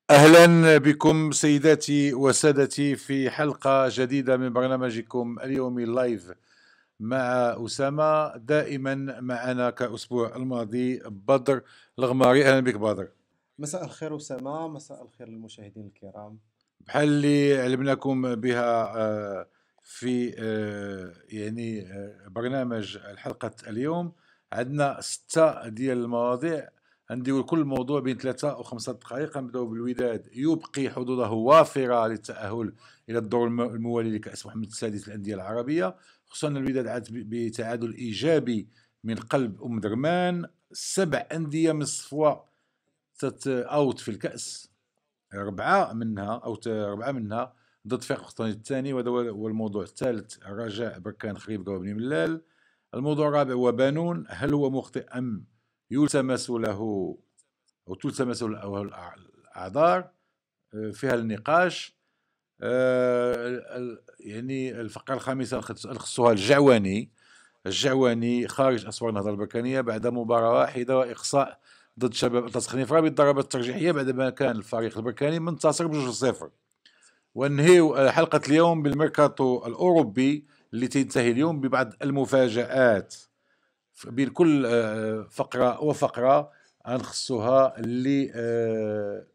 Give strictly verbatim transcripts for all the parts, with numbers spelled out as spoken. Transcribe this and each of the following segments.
أهلا بكم سيداتي وسادتي في حلقة جديدة من برنامجكم اليومي لايف مع أسامة. دائما معنا كأسبوع الماضي بدر الغماري. أهلا بك بدر. مساء الخير أسامة، مساء الخير للمشاهدين الكرام. بحال اللي علمناكم بها آه، في آه، يعني آه، برنامج الحلقة اليوم عندنا ستة ديال المواضيع. نديرو كل موضوع بين ثلاثة وخمسة دقائق. نبداو بالوداد يبقي حظوظه وافرة للتأهل إلى الدور الم- الموالي لكأس محمد السادس للأندية العربية، خصوصا الوداد عاد ب- بتعادل إيجابي من قلب أم درمان. سبع أندية من الصفوة تت أوت في الكأس، أربعة منها أو ت- أربعة منها ضد فريق القسطنطيني الثاني، وهذا هو الموضوع الثالث. الرجاء بركان خريب قوى بني ملال. الموضوع الرابع هو بانون، هل هو مخطئ أم يلتمس له أو تلتمس له الأعذار؟ آه، فيها النقاش. آه، ال- يعني الفقرة الخامسة نخص- نخصها الجعواني. الجعواني خارج أسوار النهضة البركانية بعد مباراة واحدة وإقصاء ضد شباب تسخنيفرة بالضربات الترجيحية بعدما كان الفريق البركاني منتصر بجوج صفر. وننهي حلقة اليوم بالميركاتو الأوروبي اللي تنتهي اليوم ببعض المفاجآت بين كل آه، فقرة وفقرة غنخصوها اللي آه،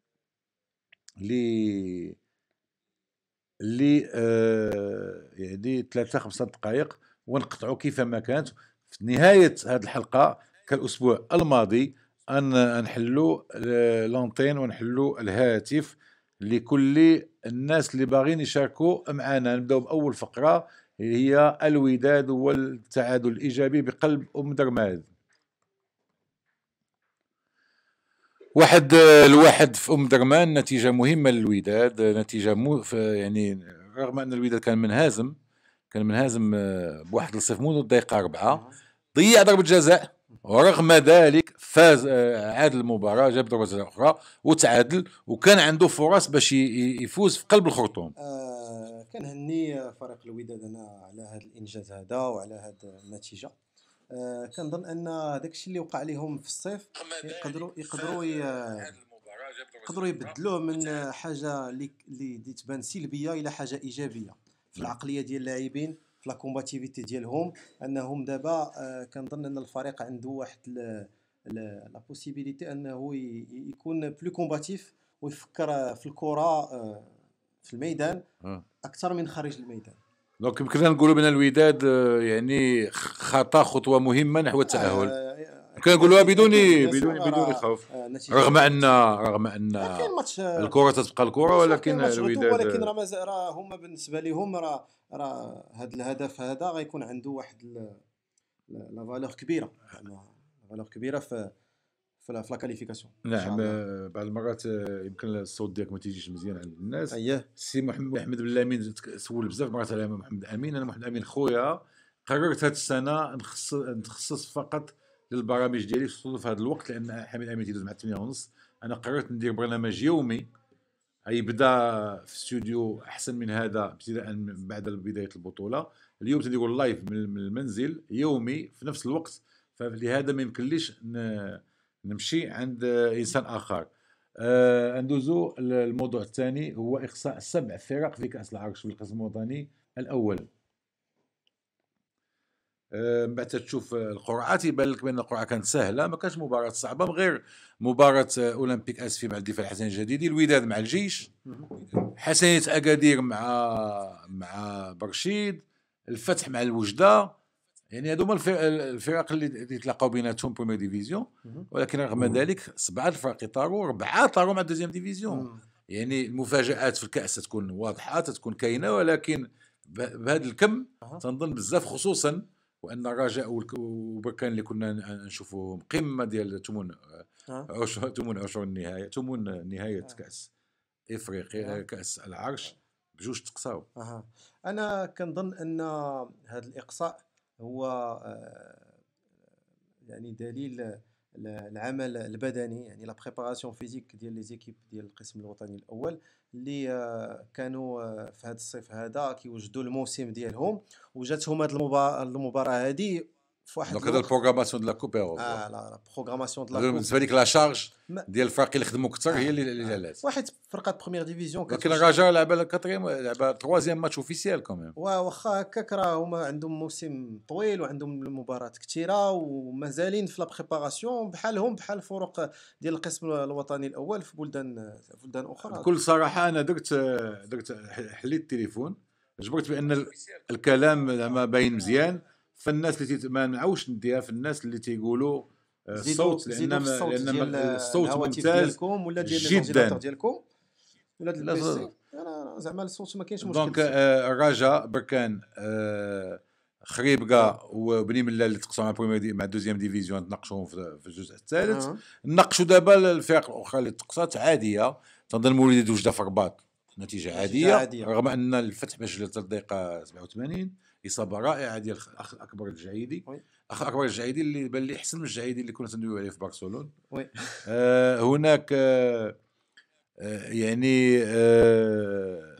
اللي اللي آه، يعني ثلاثة خمسة دقائق ونقطعوا كيفما كانت. في نهاية هذه الحلقة كالأسبوع الماضي أن نحلوا آه، لونتين ونحلوا الهاتف لكل الناس اللي باغيين يشاركوا معنا. نبداو بأول فقرة هي الوداد والتعادل الإيجابي بقلب أم درماد. واحد آه، الواحد في ام درمان، نتيجه مهمه للوداد، آه، نتيجه مو في- يعني رغم ان الوداد كان منهزم كان منهزم آه، بواحد الصفر منذ الدقيقه أربعة، ضيع ضربه جزاء، ورغم ذلك فاز، آه، عاد المباراه، جاب ضربه جزاء اخرى وتعادل، وكان عنده فرص باش ي- ي- يفوز في قلب الخرطوم. آه كنهني فريق الوداد أنا على هذا الإنجاز هذا وعلى هذه النتيجة. آه كنظن أن داك الشيء اللي وقع لهم في الصيف يقدروا يقدروا ي- يقدروا يبدلوه من حاجة اللي اللي اللي تبان سلبية إلى حاجة إيجابية في نعم. العقلية ديال اللاعبين، في لا كومباتيفيتي ديالهم. أنهم دابا آه كنظن أن الفريق عنده واحد ل- ل- لا بوسيبيليتي أنه ي- يكون بلو كومباتيف ويفكر في الكرة آه في الميدان آه. أكثر من خارج الميدان. دونك يمكننا نقولوا بان الوداد آه، يعني خطا خطوه مهمه نحو التاهل. آه يمكن أكيد نقولوها أكيد بدون أكيد بيان بدون سور بدون راه خوف، آه، نتيجة رغم جيدة. ان رغم ان آه كاين ماتش آه، الكره تتبقى الكره، بيان سور كاين ولكن ماتش غدو، ولكن الوداد راه مازال راه هما بالنسبة لهم راه راه هذا الهدف هذا غيكون عنده واحد ال- لا فالور كبيرة، زعما فالور كبيرة في في لا في لا كاليفيكاسيون ان شاء نعم. الله. آه، بعض المرات آه، يمكن الصوت ديالك ما تيجيش مزيان عند الناس. اييه. السي محمد احمد بن لامين تك- سول بزاف مرات على محمد امين. انا محمد امين خويا، قررت هذه السنه نخصص نتخصص فقط للبرامج ديالي خصوصا في هذا الوقت، لان حميد امين تيدوز مع ثمانية ونص. انا قررت ندير برنامج يومي، اي بدا في استوديو احسن من هذا ابتداء من بعد بدايه البطوله. اليوم تنديروا اللايف من من المنزل يومي في نفس الوقت، فلهذا ما يمكنليش ن- نمشي عند انسان اخر. آه، ندوزو الموضوع الثاني هو اقصاء سبع فرق في كاس العرش في القسم الوطني الاول. آه، من بعد تشوف القرعه تيبان لك بان القرعه كانت سهله، ما كانش مباراه صعبه من غير مباراه آه، اولمبيك اسفي مع الدفاع الحسن الجديدي، الوداد مع الجيش، حسنية أكادير مع مع برشيد، الفتح مع الوجدة. يعني هذوما الفرق, الفرق اللي يتلاقاو بيناتهم بروميير ديفيزيون. ولكن رغم ذلك سبعة الفرق طاروا، أربعة طاروا مع دوزيام ديفيزيون. يعني المفاجآت في الكأس تكون واضحة، تكون كاينة، ولكن ب- بهذا الكم أها. تنظن بزاف، خصوصا وان الرجاء والك- وبركان اللي كنا نشوفوهم قمه ديال تمون أها. عشر تمون عشر النهايه، تمون نهايه أها. كاس افريقيا، أها. كاس العرش بجوج تقصاو. أها. أنا كنظن أن هذا الإقصاء هو آه، يعني دليل ال- العمل البدني، يعني لا بريباراسيون فيزيك ديال لي زيكيب ديال القسم الوطني الاول اللي آه، كانوا آه، في هذا الصيف هذا كيوجدوا الموسم ديالهم، وجاتهم هذه المباراه المباراه هذه في واحد دونك هذا البروغراماسيون دو لا كوب اه لا لا بروغراماسيون دو لا هذا كوب بالنسبه لك لا شارج ما- ديال الفرق اللي خدموا اكثر هي آه، اللي اللي آه. جالات. واحد فرقه بروميير ديفيزيون لكن الرجاء لعب الكاتريم لعب تروازيام ماتش اوفيسيال كوميم. واخا هكاك راه هما عندهم موسم طويل وعندهم المباريات كثيره ومازالين في لا بريباراسيون بحالهم بحال الفرق ديال القسم الوطني الاول في بلدان في بلدان اخرى. بكل صراحه انا درت درت حليت التليفون جبرت بان ال- الكلام زعما باين مزيان، فالناس اللي تيت- ما نعاوش نديها في الناس اللي تيقولوا آه، زيدوا الصوت، زيدوا لان في الصوت لان ديال الصوت الهواتف ممتاز ديالكم ولا ديال جداً. ليزورديناتور ديالكم ولا ديال لا، البيسي. انا زعما الصوت ما كاينش مشكل. دونك آه، الرجاء بركان آه، خريبكا وبني ملا اللي تقسموا مع بروميير دي مع دوزيام ديفيزيون تناقشوا في في الجزء الثالث. آه. نناقشوا دابا الفرق الاخرى اللي تقصات عاديه. تنظن مولوديه وجده في الرباط نتيجه عاديه، عادية. رغم ان الفتح باش جات الدقيقه سبعة وثمانين اصابه رائعه ديال الاخ الاكبر الجعيدي. وي. اخ اكبر الجعيدي اللي بان لي احسن من الجعيدي اللي كنا تندويو عليه في برشلونه. وي. آه هناك آه آه يعني آه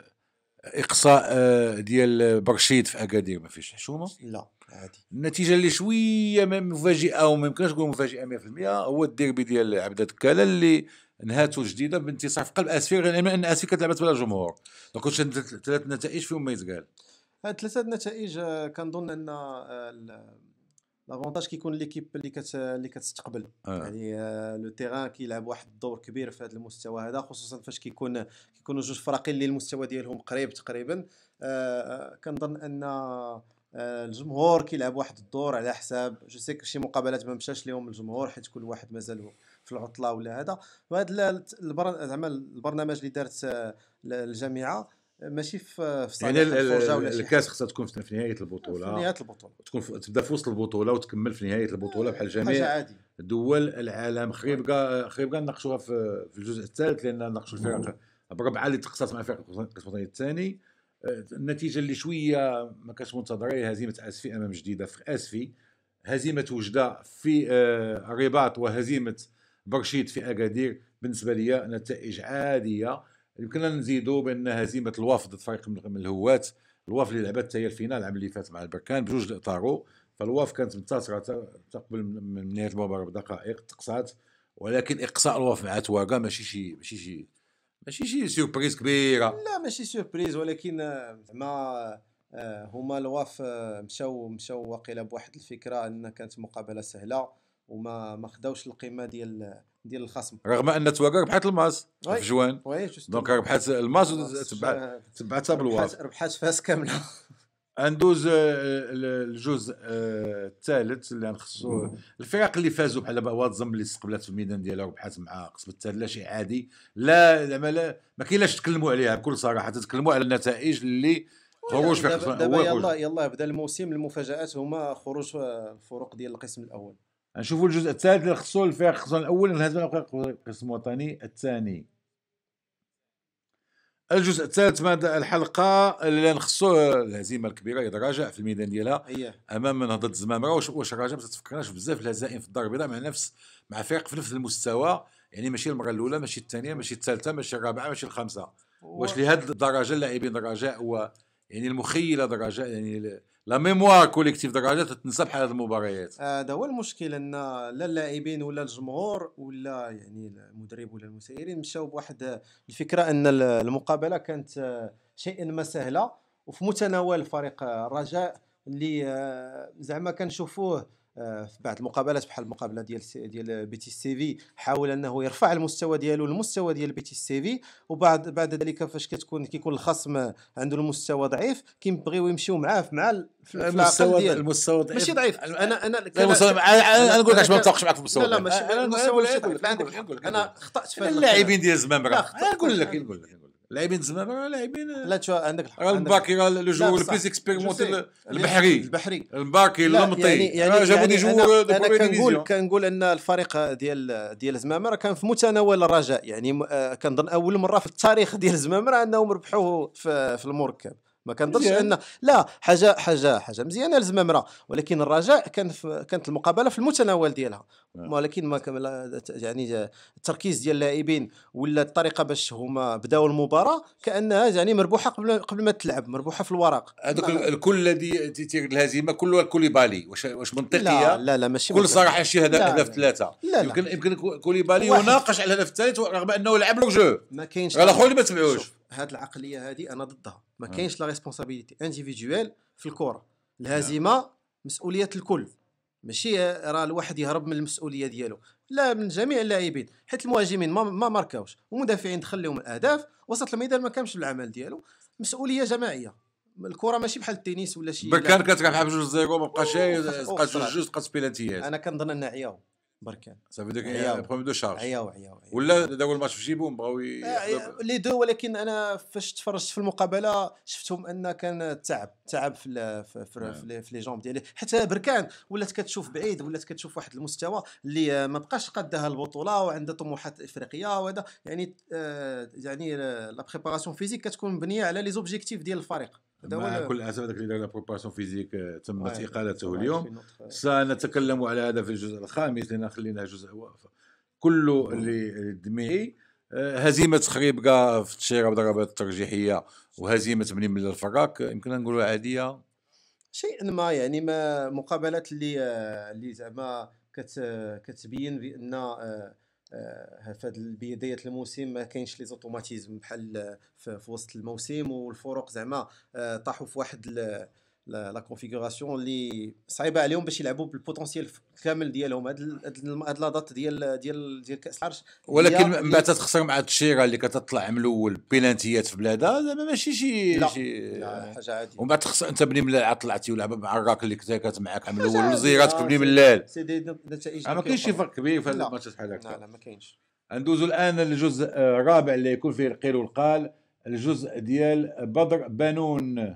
اقصاء آه ديال برشيد في اكادير ما فيش حشومه. لا عادي. النتيجه اللي شويه ما مفاجئه وما يمكنش نقول مفاجئه مية بالمية هو الديربي ديال عبده الكاله اللي نهاته جديده بانتصار في قلب اسفي، غير ان اسفي كانت لعبت بلا جمهور. دونك كنت ثلاث نتائج فيهم ما يتقال. هاد ثلاثه النتائج آه، كنظن ان آه، ال- لافونتاج كيكون ليكيب اللي كت اللي كتستقبل. آه. يعني آه، لو تيران كيلعب واحد الدور كبير في هذا المستوى هذا، خصوصا فاش كيكون كيكونوا جوج فراقين اللي المستوى ديالهم قريب تقريبا. آه، آه، كنظن ان آه، الجمهور كيلعب واحد الدور على حساب جو سي شي مقابلات ما مشاش لهم الجمهور حيت كل واحد مازال في العطله ولا هذا. وهذا البر... زعما البرنامج اللي دارت آه، الجامعه ماشي في في يعني صالح الفرجه ولا شي الكاس حاجه خصها تكون في نهايه في البطوله، نهايه البطوله. تكون في- تبدا في وسط البطوله وتكمل في نهايه البطوله بحال حاجه جميع عادي. دول العالم. خريبكا خريبكا نناقشوها في في الجزء الثالث، لان نناقشوا الفرق بربعه اللي تقصت مع فرق القسم الوطني الثاني. آه، النتيجه اللي شويه ما كانتش منتظره هي هزيمه اسفي امام جديده في اسفي، هزيمه وجده في آه، الرباط، وهزيمه برشيد في اكادير. بالنسبه لي نتائج عاديه. يمكننا نزيدوا بان هزيمه الوفد ضد فريق من الهوات، الوفد اللي لعبت هي الفينال العام اللي فات مع البركان بجوج اطارو، فالوفد كانت منتصره تقبل من نهايه المباراه بدقائق تقصات، ولكن اقصاء الوفد مع تواقا ماشي شي ماشي شي ماشي شي سيربريز كبيره. لا ماشي سوربريز، ولكن آه، زعما آه، هما الواف آه، مشاو مشاو واقيلا بواحد الفكره ان كانت مقابله سهله وما ما خداوش القيمه ديال ديال الخصم، رغم ان تواقا ربحت الماس وي. في جوان. وي جوست دونك ربحت الماس وتبعت تبعتها بالوفد. ربحات ربحات فاس كامله. ندوز آه، الجزء آه، الثالث اللي غنخصو الفرق اللي فازوا بحال دابا واتزم اللي استقبلت في الميدان ديالها وربحات مع قسم الثالث. لا شيء عادي، لا زعما لا ما كاينلاش تكلموا عليها بكل صراحه، تتكلموا على النتائج اللي خروج فرق دابا القسم دابا الاول. يلا يلا بدا الموسم، المفاجات هما خروج آه، الفرق ديال القسم الاول. نشوفوا الجزء الثالث اللي خصو الفرق القسم الاول نهزم القسم الوطني الثاني. الجزء الثالث ماذا الحلقه اللي نخصو الهزيمه الكبيره ديال الرجاء في الميدان ديالها اييه امام نهضه الزمامره. واش واش الرجاء ما تفكرناش بزاف الهزائم في الدار البيضاء مع نفس مع فرق في نفس المستوى، يعني ماشي المره الاولى ماشي الثانيه ماشي الثالثه ماشي الرابعه ماشي الخامسه. واش لهذه الدرجه اللاعبين الرجاء هو يعني المخيله الرجاء يعني لا ميموار كوليكتيف الرجاء تتنسى بحال هذه المباريات؟ هذا هو المشكل، ان لا اللاعبين ولا الجمهور ولا يعني المدرب ولا المسيرين مشاو بواحد الفكره ان المقابله كانت آه، شيئا ما سهله وفي متناول فريق آه، الرجاء اللي آه، زعما كنشوفوه آه، في بعض المقابلات بحال المقابله ديال سي- ديال بيتيس سيفي حاول انه يرفع المستوى ديالو المستوى ديال بيتيس سيفي، وبعد بعد ذلك فاش كتكون كيكون الخصم عنده المستوى ضعيف كيبغيو يمشيو معاه مع ال- في في العقل المستوى ديال المستوى ضعيف ماشي ضعيف. انا انا لا المستوى انا نقول لك علاش ما أنا- نتفقش معك في المستوى لا لا الضعيف. ماشي أنا المستوى ماشي نقول ضعيف، لك عندك نقول حق. لك انا خطأت في هذا اللاعبين ديال الزمامره لا، خطأت. نقول لك نقول لك اللاعبين الزمامره لاعبين لا شو عندك الحق، راه عندك الباكي راه لو لا، جوور بصح. البليس اكسبيريمونتي جو سي. البحري البحري الباكي لا، اللمطي يعني يعني راه جابوا دي يعني جوور دو انا, أنا بروميير كنقول ديفيزيون. كنقول ان الفريق ديال ديال زمامره كان في متناول الرجاء، يعني م- آه، كنظن اول مره في التاريخ ديال زمامره انهم ربحوه في في المركب. ما كنظنش ان لا حاجه حاجه حاجه مزيانه لزمامره، ولكن الرجاء كان في كانت المقابله في المتناول ديالها، ولكن ما يعني التركيز ديال اللاعبين ولا الطريقه باش هما بداوا المباراه كانها يعني مربوحه قبل قبل ما تلعب، مربوحه في الورق. هذوك الكل الذي تيتير الهزيمه كلها كوليبالي، واش واش منطقيه؟ لا لا لا ماشي بكل صراحه شي هدف ثلاثه. يمكن يمكن كوليبالي يناقش على الهدف الثالث رغم انه لعب لو جو. ما كاينش الاخر اللي ما تبعوش. هاد العقليه هذه انا ضدها، ما كاينش لا ريسبونسابيلتي انديفيدويل في الكره. الهزيمه مسؤوليه الكل، ماشي راه الواحد يهرب من المسؤوليه ديالو، لا من جميع اللاعبين، حيت المهاجمين ما, ما ماركاوش ومدافعين دخل لهم الاهداف، وسط الميدان ما كانش بالعمل ديالو. مسؤوليه جماعيه، الكره ماشي بحال التنس ولا شي. بركان كانت كتلعب بجوج زيرو ما بقاش بقات جوج جوج بقات بيلانتيات. انا كنظن ان عياو بركان صافي داك بروبليم دو شارج عياو عياو ولا داو الماتش في جيبهم بغاو لي دو. ولكن انا فاش تفرجت في المقابله شفتهم ان كان تعب تعب في في في, في لي جامب ديالي، حتى بركان ولات كتشوف بعيد، ولات كتشوف واحد المستوى اللي ما بقاش قدها البطوله وعندها طموحات افريقيه. وهذا يعني آه يعني لا بريباراسيون فيزيك كتكون مبنيه على لي زوبجيكتيف ديال الفريق. مع كل اسف داك اللي دار لا بريباراسيون فيزيك تمت اقالته اليوم. سنتكلم على هذا في الجزء الخامس لان خلينا جزء كله اللي دمي. هزيمه خريبكا في التشيره بضربات الترجيحيه وهزيمه بني من الفراك يمكن نقولوا عاديه شيء ما، يعني ما مقابلات اللي اللي زعما كتبين بان في هذه بدايه الموسم ما كاينش لي زوتوماتيزم بحال في وسط الموسم، والفرق زعما طاحوا في واحد لا كونفيغوراسيون اللي صعيبه عليهم باش يلعبوا بالبوتونسيال كامل ديالهم. هاد هاد لاطات ديال ديال ديال كاس العرش. ولكن من بعد تخسر مع التشيره اللي كتطلع من الاول بينانتيات في بلادها زعما ماشي شي لا. شي لا حاجه عاديه. ومن بعد تخسر انت بني ملال طلعتي ولعب مع الراك اللي كانت معاك عام الاول وزيراتك بني ملال. سي دي نتائج ما كاينش شي فرق كبير في هذا الماتش بحال هكا. لا لا ما كاينش. ندوزو الان للجزء الرابع اللي يكون فيه القيل والقال، الجزء ديال بدر بانون.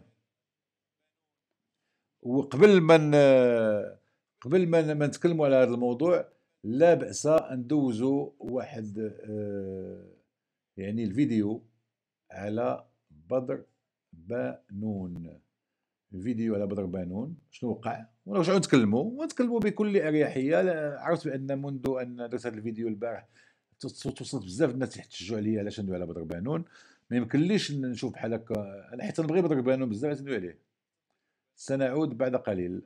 وقبل ما قبل ما ما نتكلموا على هذا الموضوع لا بأس ندوزوا واحد يعني الفيديو على بدر بانون. الفيديو على بدر بانون شنو وقع ونرجعوا نتكلموا ونتكلموا بكل اريحيه. عرفت بان منذ ان درت هذا الفيديو البارح توصلت بزاف الناس يحتجوا عليا علاش ندوي على بدر بانون. ما يمكنليش نشوف بحال هكا، انا حيت نبغي بدر بانون بزاف علاش ندوي عليه. سنعود بعد قليل.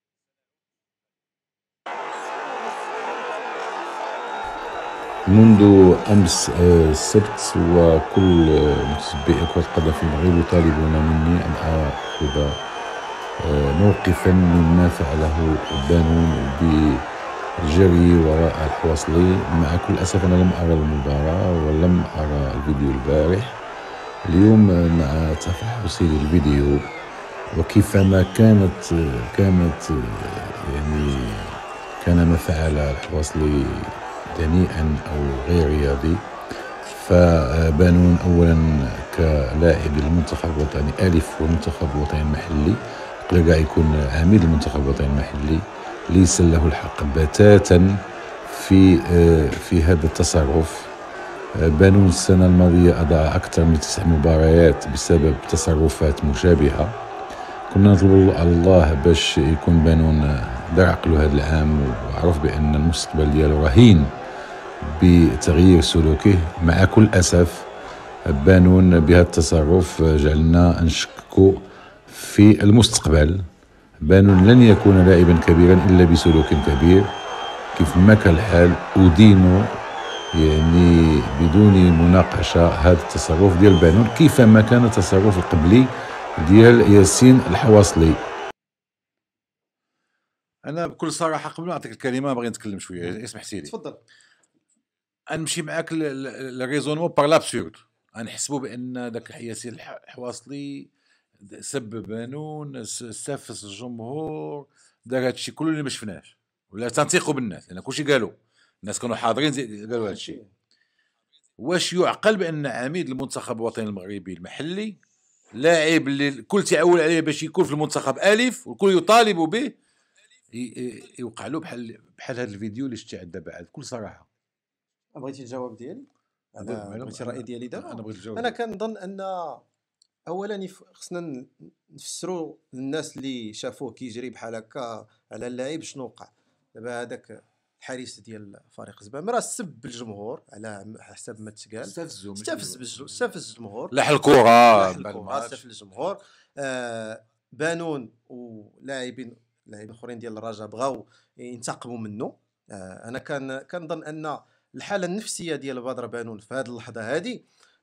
منذ أمس السبت وكل متتبعي كرة القدم في المغرب يطالبون مني أن أخذ موقفا مما فعله بانون بالجري وراء الحواصلي. مع كل أسف أنا لم أرى المباراة ولم أرى الفيديو البارح. اليوم مع تفحصي للفيديو وكيفما كانت كانت يعني كان ما فعل الحواصلي دنيئا أو غير رياضي، فبانون أولا كلاعب المنتخب الوطني ألف والمنتخب الوطني المحلي يقدر يكون عميد المنتخب الوطني المحلي، ليس له الحق بتاتا في في هذا التصرف. بانون السنة الماضية أضاع أكثر من تسع مباريات بسبب تصرفات مشابهة. كنا نطلب على الله باش يكون بانون دار عقله هذا العام وعرف بأن المستقبل ديالو رهين بتغيير سلوكه. مع كل أسف بانون بهذا التصرف جعلنا نشكك في المستقبل. بانون لن يكون لاعبا كبيرا إلا بسلوك كبير. كيف ما كان الحال أدين يعني بدون مناقشة هذا التصرف ديال بانون كيفما كان التصرف القبلي ديال ياسين الحواصلي. انا بكل صراحه قبل ما نعطيك الكلمه باغي نتكلم شويه، اسمح سيدي. تفضل. نمشي معاك الريزونمون بار لابسورد. نحسبوا بان داك ياسين الحواصلي سبب بانون، استفز الجمهور، دار هادشي كله اللي ما شفناش ولا تنثيقوا بالناس لان كلشي قالوا الناس كانوا حاضرين قالوا هادشي. واش يعقل بان عميد المنتخب الوطني المغربي المحلي لاعب اللي الكل تعول عليه باش يكون في المنتخب الف والكل يطالب به يوقع له بحال بحال هذا الفيديو اللي شتي عندنا بعد؟ بكل صراحه بغيتي الجواب ديالي؟ انا بغيتي الراي ديالي دابا. انا بغيت الجواب. انا كنظن ان اولا خصنا نفسروا للناس اللي شافوه كيجري بحال هكا على اللاعب شنو وقع. دابا هذاك الحارس ديال فريق زبامه راه سب الجمهور على حسب ما تقال، استفزوا استفز بالجو- استفز الجمهور، لاح الكره لاح الكرة، استفز الجمهور. آه بانون ولاعبين لاعبين اخرين ديال الرجاء بغاو ينتقموا منه. آه انا كان كنظن ان الحاله النفسيه ديال بدر بانون في هذه اللحظه هذه،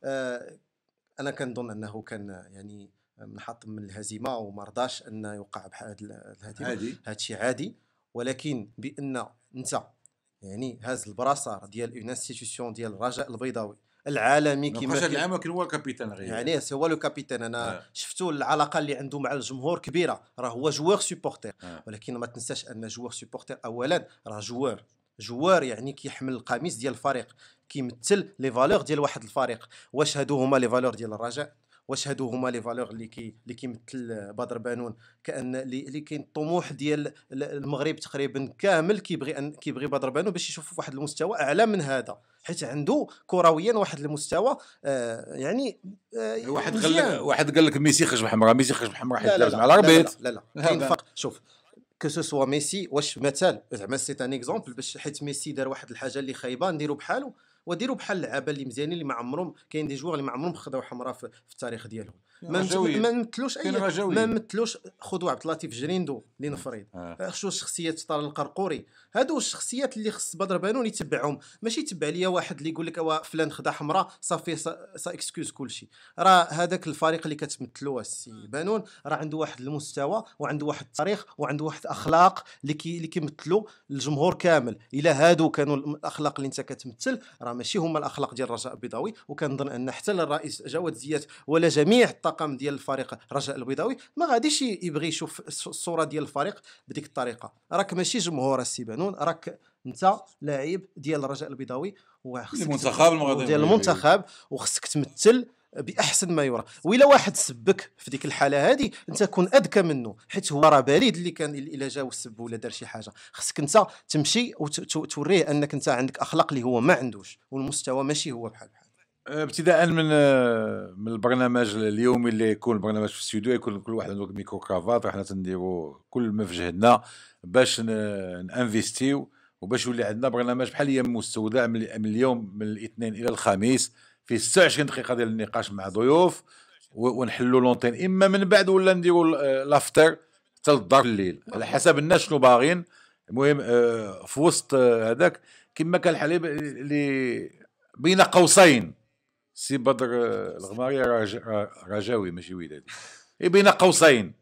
آه انا كنظن انه كان يعني منحط من الهزيمه وما رضاش انه يوقع بهذه الهزيمه. عادي هذا الشيء عادي، ولكن بان انت يعني هاز البراسار ديال اون انستيتيوشن ديال الرجاء البيضاوي العالمي ما كيما بقاش هاد كي- العام ولكن هو الكابيتان غير يعني هو لو كابيتان. انا آه. شفتو العلاقه اللي عنده مع الجمهور كبيره، راه هو جوار سوبورتير. آه. ولكن ما تنساش ان جوار سوبورتير اولا راه جوار جوار يعني كيحمل القميص ديال الفريق، كيمثل لي فالور ديال واحد الفريق. واش هادو هما لي فالور ديال الرجاء؟ واش هادو هما لي فالور اللي كي اللي كيمثل بدر بانون؟ كان اللي اللي كاين الطموح ديال المغرب تقريبا كامل كيبغي ان كيبغي بدر بانون باش يشوف واحد المستوى اعلى من هذا، حيت عنده كرويا واحد المستوى آه يعني آه واحد مزيان. قال لك واحد قال لك ميسي خرج بحمراء، ميسي خرج بحمراء حيت لا لا دارت لا مع لا الاربيط. لا لا لا هذا. كاين فرق. شوف كو سو سوا ميسي، واش مثال زعما سي ان اكزومبل باش حيت ميسي دار واحد الحاجه اللي خايبه نديروا بحالو، وديروا بحال اللعابه اللي مزيانين اللي ما عمرهم كاين دي جوار اللي ما عمرهم خداو حمراء في, في التاريخ ديالهم. ما رجاويين. ما مثلوش كاين اي رجاويين. ما مثلوش. خذوا عبد اللطيف جريندو لنفرض، آه. شو شخصيات طارق القرقوري، هادو الشخصيات اللي خص بدر بانون يتبعهم، ماشي يتبع ليا واحد اللي يقول لك وا فلان خدا حمراء صافي سا, سا اكسكيوز كلشي. راه هذاك الفريق اللي كتمثلوه السي بانون راه عنده واحد المستوى وعنده واحد التاريخ وعنده واحد اخلاق اللي كي اللي كيمثلوا الجمهور كامل. الا هادو كانوا الاخلاق اللي انت كتمثل راه ماشي هما الاخلاق ديال الرجاء البيضاوي. وكنظن ان حتى الرئيس جواد زيات ولا جميع الطاقم ديال الفريق الرجاء البيضاوي ما غاديش يبغي يشوف الصوره ديال الفريق بديك الطريقه. راك ماشي جمهور السي بانون، راك انت لاعب ديال الرجاء البيضاوي وخصك المنتخب المغربي ديال المنتخب وخصك تمثل باحسن ما يرام. وإلا واحد سبك في ديك الحاله هذه انت كون اذكى منه، حيت هو راه بريد اللي كان الا جا وسب ولا دار شي حاجه. خصك انت تمشي وتوريه انك انت عندك اخلاق اللي هو ما عندوش، والمستوى ماشي هو بحال بحال. ابتداء من من البرنامج اليومي اللي يكون البرنامج في الاستوديو، يكون كل واحد عنده ميكرو كرافات، حنا تنديروا كل ما في جهدنا باش نانفيستيو وباش يولي عندنا برنامج بحال ايام مستودع من اليوم من الاثنين الى الخميس في ستة وعشرين دقيقه ديال النقاش مع ضيوف ونحلوا لونتين اما من بعد ولا نديروا لافتر حتى للدار الليل على حسب الناس شنو باغين. المهم في وسط هذاك كما كان الحليب اللي بين قوسين سي بدر الغماري رجاوي ماشي ودادي بين قوسين،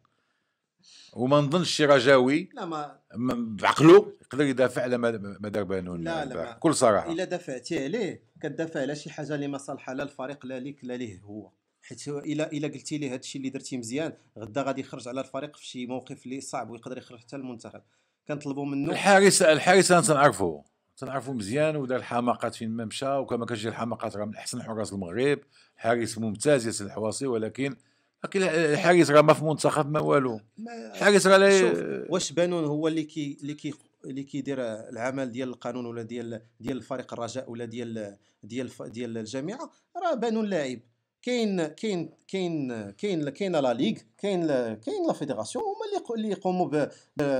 وما نظنش شي رجاوي لا ما بعقله يقدر يدافع على ما دار بانون. لا لا بكل صراحه الا دافعتي عليه كتدافع على شي حاجه اللي ما صالحه لا الفريق لا ليك لا ليه هو. حيت الا الا قلتي ليه هذا الشيء اللي درتي مزيان غدا غادي يخرج على الفريق في شي موقف اللي صعب ويقدر يخرج حتى المنتخب. كنطلبوا منه الحارس الحارس انا تنعرفو تنعرفو مزيان ودار الحماقات فين ما مشى، وكما كتجي الحماقات راه من احسن حراس المغرب، حارس ممتاز ياسر الحواصي. ولكن لكن الحارس راه ما في منتخب ما والو. الحارس راه لا واش بانون هو اللي كي اللي كي اللي كيدير العمل ديال القانون ولا ديال ديال الفريق الرجاء ولا ديال ديال ديال الجامعه؟ راه بانون لاعب. كاين كاين كاين كاين كاين لا ليغ، كاين كاين لا فيدراسيون هما اللي اللي يقوموا ب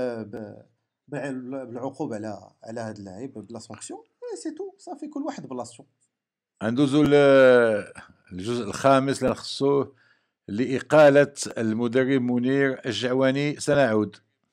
بالعقوبه على على هذا اللاعب بلا سانكسيون. سي تو صافي كل واحد بلاصتو. ندوزو الجزء الخامس اللي نخصوه لإقالة المدرب منير الجعواني. سنعود.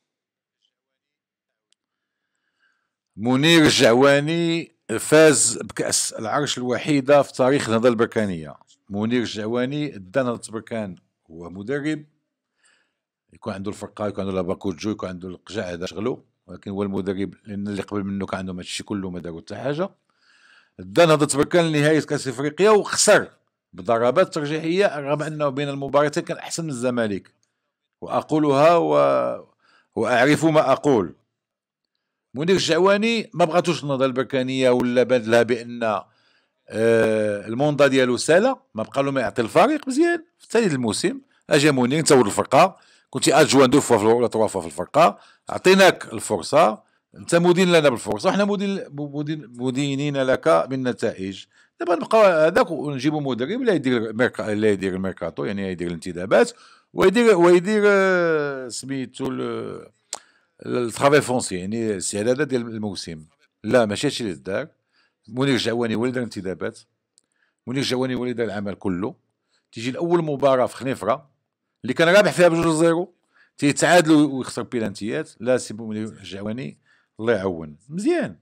منير الجعواني فاز بكأس العرش الوحيدة في تاريخ النهضة البركانية. منير الجعواني دا نهضة بركان هو مدرب يكون عنده الفرقة، يكون عنده لاباكوجو، يكون عنده القجع، هذا شغله، ولكن هو المدرب لأن اللي قبل منه كان عندهم هادشي كله ما داروا حتى حاجة. دا نهضة بركان لنهاية كأس إفريقيا وخسر بضربات ترجيحية رغم أنه بين المباراتين كان أحسن من الزمالك، وأقولها و... وأعرف ما أقول. منير الجعواني ما بغاتوش النهضة البركانية ولا بان لها بأن آه الموندا ديالو سالة، ما بقى له ما يعطي الفريق مزيان. في ثاني الموسم اجا منير انت ولد الفرقة، كنتي ادجوان دو فوا ولا تروا فوا في الفرقة، عطيناك الفرصة، انت مدين لنا بالفرصة وحنا مدين مدينين لك بالنتائج. دابا نبقاو هذاك ونجيبوا مدرب لا يدير ميركا لا يدير الميركاتو، يعني يدير الانتدابات ويدير ويدير سميتو الترافاي فونسي، يعني الاستعدادات ديال الموسم. لا ماشي هادشي اللي دار. منير الجعواني هو اللي دار الانتدابات، منير الجعواني هو اللي دار العمل كله. تيجي الاول مباراه في خنيفره اللي كان رابح فيها بجوج زيرو تيتعادلوا ويخسر بيلانتيات. لا سي منير الجعواني الله يعاون مزيان.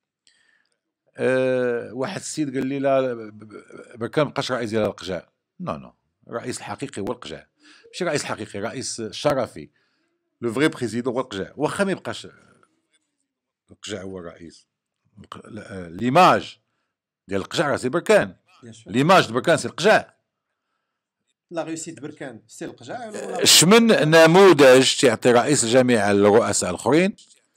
أه واحد السيد قال لي لا بركان مابقاش رئيس ديال القجع. نو نو، الرئيس الحقيقي هو القجع، ماشي الرئيس الحقيقي، الرئيس الشرفي لو فري بريزيدون هو القجع. واخا ما يبقاش القجع هو الرئيس، ليماج ديال القجع راه سي بركان، ليماج ديال بركان سي القجع. لا ريوسيت بركان سي القجع. شمن نموذج تعطي رئيس الجامعه للرؤساء الاخرين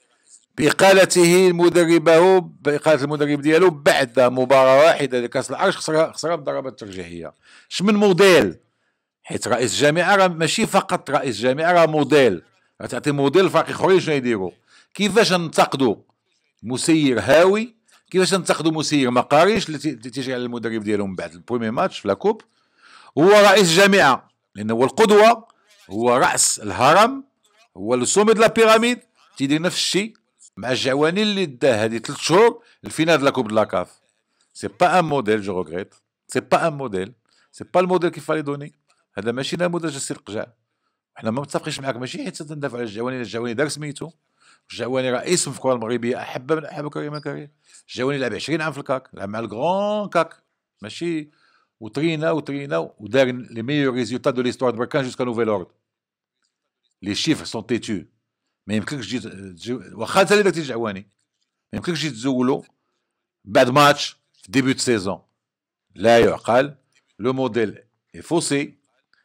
بإقالته مدربه بإقالة المدرب ديالو بعد مباراة واحدة لكأس العرش خسرها خسرها بالضربات الترجيحية. شمن موديل، حيت رئيس الجامعة راه ماشي فقط رئيس الجامعة، راه موديل، راه تعطي موديل لفرق اخرين شنو يديروا. كيفاش ننتقدوا مسير هاوي، كيفاش ننتقدوا مسير ما قاريش اللي تيجي على المدرب ديالو من بعد البرومي ماتش في لاكوب. هو رئيس الجامعة لأنه هو القدوة، هو رأس الهرم، هو لو سومي دو لا بيراميد، تيدير نفس الشيء مع الجعواني اللي دا هذه ثلاث شهور الفينال دو لاكوب دو لاكاف. سي با ان موديل، جو روغريت، سي با ان موديل، سي با الموديل كيف فالي دوني. هذا ماشي نموذج السي القجع. حنا ما متفقينش معاك، ماشي حيت تندافع على الجعواني. الجعواني دار سميتو، الجعواني رئيس في الكره المغربيه احب من احب كريم كريم. الجعواني لعب عشرين عام في الكاك، لعب مع الكرون كاك، ماشي وترينا وترينا ودار لي ميور ريزولتا دو ليستوار دو بركان جوسكا نوفيل اوردر. لي شيفر سون تيتو، ما يمكنكش تجي واخا انت اللي درتي الجعواني ما يمكنكش تجي تزولو بعد ماتش في ديبيوت سيزون. لا يعقل، لو موديل فوسي،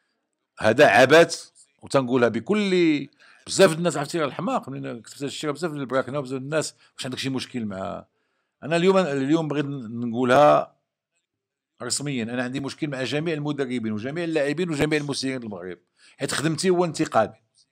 هذا عبث. وتنقولها بكل بزاف الناس عرفتي الحماق من كتبت هذا الشيء، بزاف البراكنه وبزاف الناس واش عندك شي مشكل مع. انا اليوم اليوم بغيت نقولها رسميا، انا عندي مشكل مع جميع المدربين وجميع اللاعبين وجميع المسيرين المغرب، حيت خدمتي هو انتقاد.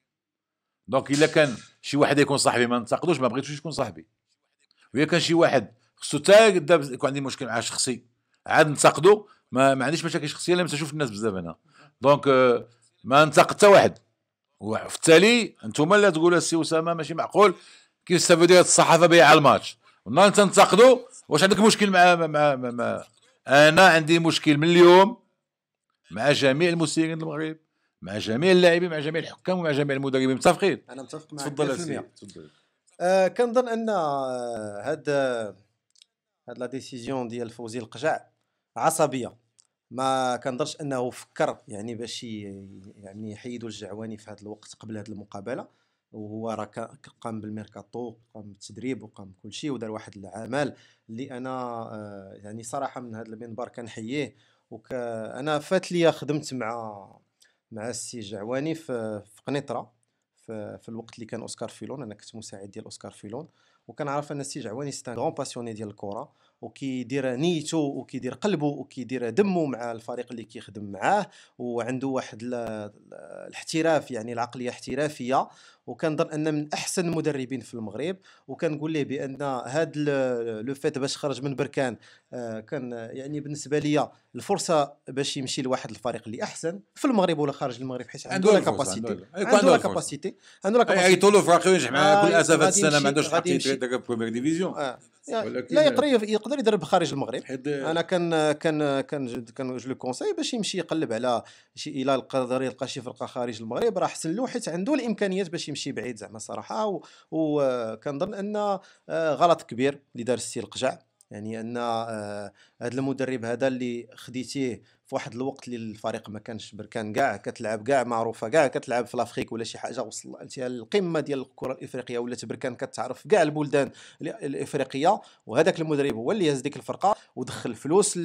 دونك الا كان شي واحد يكون صاحبي ما ننتقدوش، ما بغيتوش يكون صاحبي. واذا كان شي واحد خصو تا يكون عندي مشكل معاه شخصي عاد ننتقدو، ما, ما عنديش مشاكل شخصيه لما تشوف الناس بزاف هنا. دونك ما ننتقد حتى واحد. وفي التالي انتم اللي تقولوا السي اسامه ماشي معقول كيف تستافدوا الصحافه بيع على الماتش ونهار تنتقدوا. واش عندك مشكل مع, مع, مع, مع انا عندي مشكل من اليوم مع جميع المسيرين المغرب، مع جميع اللاعبين، مع جميع الحكام ومع جميع المدربين. متفقين؟ انا متفق معك. تفضل السي. تفضل. آه كنظن ان هاد هاد لا ديسيزيون ديال فوزي القجع عصبيه. ما كنظنش انه فكر يعني باش يعني يحيدوا الجعواني في هذا الوقت قبل هذه المقابله، وهو راه قام بالميركاتو، قام بالتدريب، وقام بكل شيء، ودار واحد العمل اللي انا آه يعني صراحه من هذا المنبر كنحييه. وك انا فات لي خدمت مع مع السي جعواني في في قنيطره في, في الوقت اللي كان اوسكار فيلون. انا كنت مساعد ديال اوسكار فيلون، وكنعرف ان السي جعواني سي ان غون باسيوني ديال الكره، وكيدير نيته وكيدير قلبه وكيدير دمه مع الفريق اللي كيخدم معاه، وعنده واحد الاحتراف، يعني العقليه احترافيه. وكنظن ان من احسن المدربين في المغرب، وكنقول ليه بان هذا لو فيت باش خرج من بركان آه كان يعني بالنسبه لي الفرصه باش يمشي لواحد الفريق اللي احسن في المغرب ولا خارج المغرب، حيت عنده لا كاباسيتي عنده لا كاباسيتي عنده لا كاباسيتي يعيطوا له في راقي ينجح معاه كل اسف هذه السنه ما عندوش حق يدرب بروميير ديفيزيون. آه. لا يقدر يقدر يدرب خارج المغرب. انا كان كان كان كان جو كونساي باش يمشي يقلب على شي الى يقدر يلقى شي فرقه خارج المغرب، راه احسن له حيت عنده الامكانيات باش يمشي بعيد زعما صراحه. وكنظن ان غلط كبير اللي دار السي القجع، يعني ان هذا المدرب هذا اللي خديتيه في واحد الوقت اللي الفريق ما كانش بركان كاع كتلعب كاع معروفه كاع كتلعب في لافريك ولا شي حاجه، وصلتيها للقمه ديال الكره الافريقيه ولات بركان كتعرف كاع البلدان الافريقيه، وهذاك المدرب هو اللي هز ديك الفرقه ودخل فلوس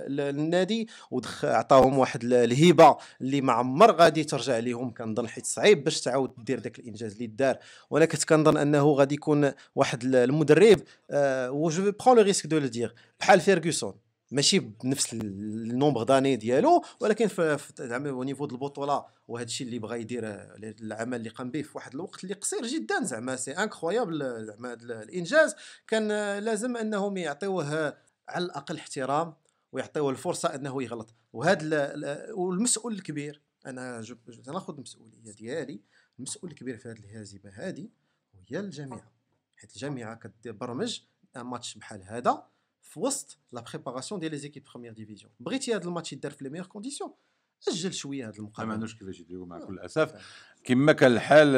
للنادي ودخل عطاهم واحد الهبه اللي ما عمر غادي ترجع لهم. كنظن حيت صعيب باش تعاود دير داك الانجاز اللي دار، ولكن كنظن انه غادي يكون واحد المدرب آه و جو برون لو ريسك دو لو دير بحال فيرغسون، ماشي بنفس النومبر داني ديالو، ولكن في زعما او نيفو د البطوله وهذا الشيء اللي بغى يدير العمل اللي قام به في واحد الوقت اللي قصير جدا زعما سي انكرويابل. زعما الانجاز كان لازم انهم يعطيوه على الاقل احترام ويعطيوه الفرصه انه يغلط. وهذا والمسؤول الكبير، انا ناخذ المسؤوليه ديالي، المسؤول الكبير في هذه الهزيمه هذه هي الجامعه، حيت الجامعه كتبرمج ماتش بحال هذا في وسط لا بريباراسيون ديال لي زيكيب بروميير ديفيزيون. بغيتي هذا الماتش يدار في لي ميور كونديسيون، اجل شويه هذا المقابله. ما عندوش كيفاش يديروا مع كل اسف كما كان الحال.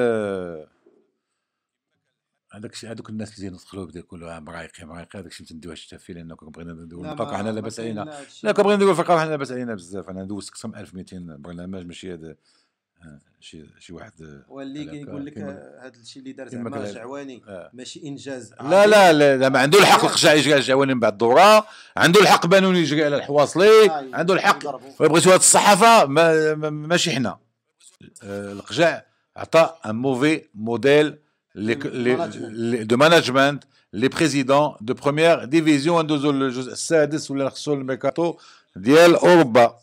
هذاك الشيء هذوك الناس اللي ندخلوا بدا يقولوا مرايقي مرايقي، هذاك الشيء ما تندويش حتى فيه، لانه بغينا نديروا نبقاو حنا لاباس علينا. لا كنبغي نديروا فقره حنا لاباس علينا بزاف. انا دوزت اكثر من ألف ومئتين برنامج، ماشي هذا شي شي واحد واللي كيقول لك هذا الشيء اللي دار زعما الجعواني آه. ماشي انجاز. لا لا لا, لا ما عنده الحق القجع يجري على الجعواني من بعد الدوره، عنده الحق بانوني يجري على الحواصلي، آه عنده الحق. بغيتو هاد الصحافه ما ماشي حنا. آه القجع عطى ان موفي موديل دو مانجمنت لي بريزيدون دو بروميير ديفيزيون. ندوزو للجزء السادس ولا نخصو الميركاتو ديال اوروبا.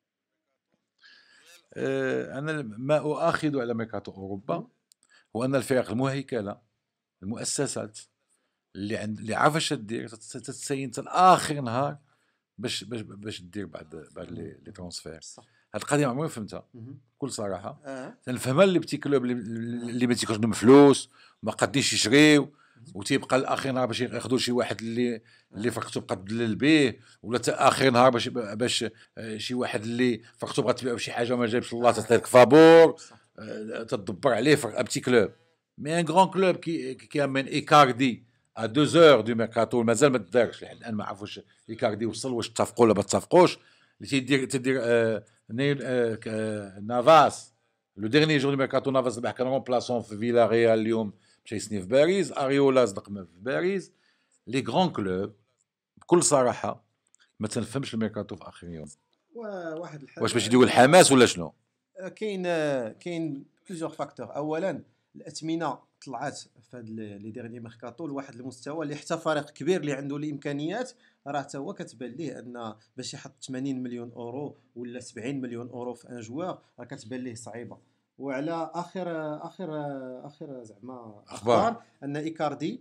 أنا ما أؤاخذ على ميركاتو أوروبا هو أن الفرق المهيكلة، المؤسسات اللي عند اللي عارفة اش دير، تتسين حتى لآخر نهار باش باش باش دير بعد بعد لي لي ترونسفير. هاد القضية عمري ما فهمتها بكل صراحة. تنفهمها اللي بتي كلوب اللي ما تيكونش عندهم فلوس ما قادينش يشريو، وتيبقى الاخر نهار باش ياخذوا شي واحد اللي اللي فرقته بقات تدلل به، ولا تا اخر نهار باش باش شي واحد اللي فرقته بغات تبيع بشي حاجه وما جابش الله تعطيك فابور تدبر عليه. فرق بتي كلوب مي ان غران كلوب كي كيامن ايكاردي ا deux heures دو ميركاتو مازال ما تدارش لحد الان، ما عرفوش ايكاردي وصل واش اتفقوا ولا ما اتفقوش. اللي تيدير تدير آه آه آه نافاس لو ديرني جور دو ميركاتو. نافاس ربح كان رومبلاسون في فيلا ريال اليوم مشى يسني في باريس. اريولا صدق في باريس. لي غران كلوب بكل صراحه ما تنفهمش الميركاتو في اخر يوم. واحد الحاجه واش باش يديروا الحماس ولا شنو؟ كاين كاين بليزيور فاكتور. اولا الاثمنه طلعت في هاد لي ديرني ميركاتو لواحد المستوى اللي حتى فريق كبير اللي عنده الامكانيات راه حتى هو كتبان ليه ان باش يحط ثمانين مليون اورو ولا سبعين مليون اورو في ان جوار راه كتبان ليه صعيبه. وعلى اخر اخر اخر زعما اخبار ان ايكاردي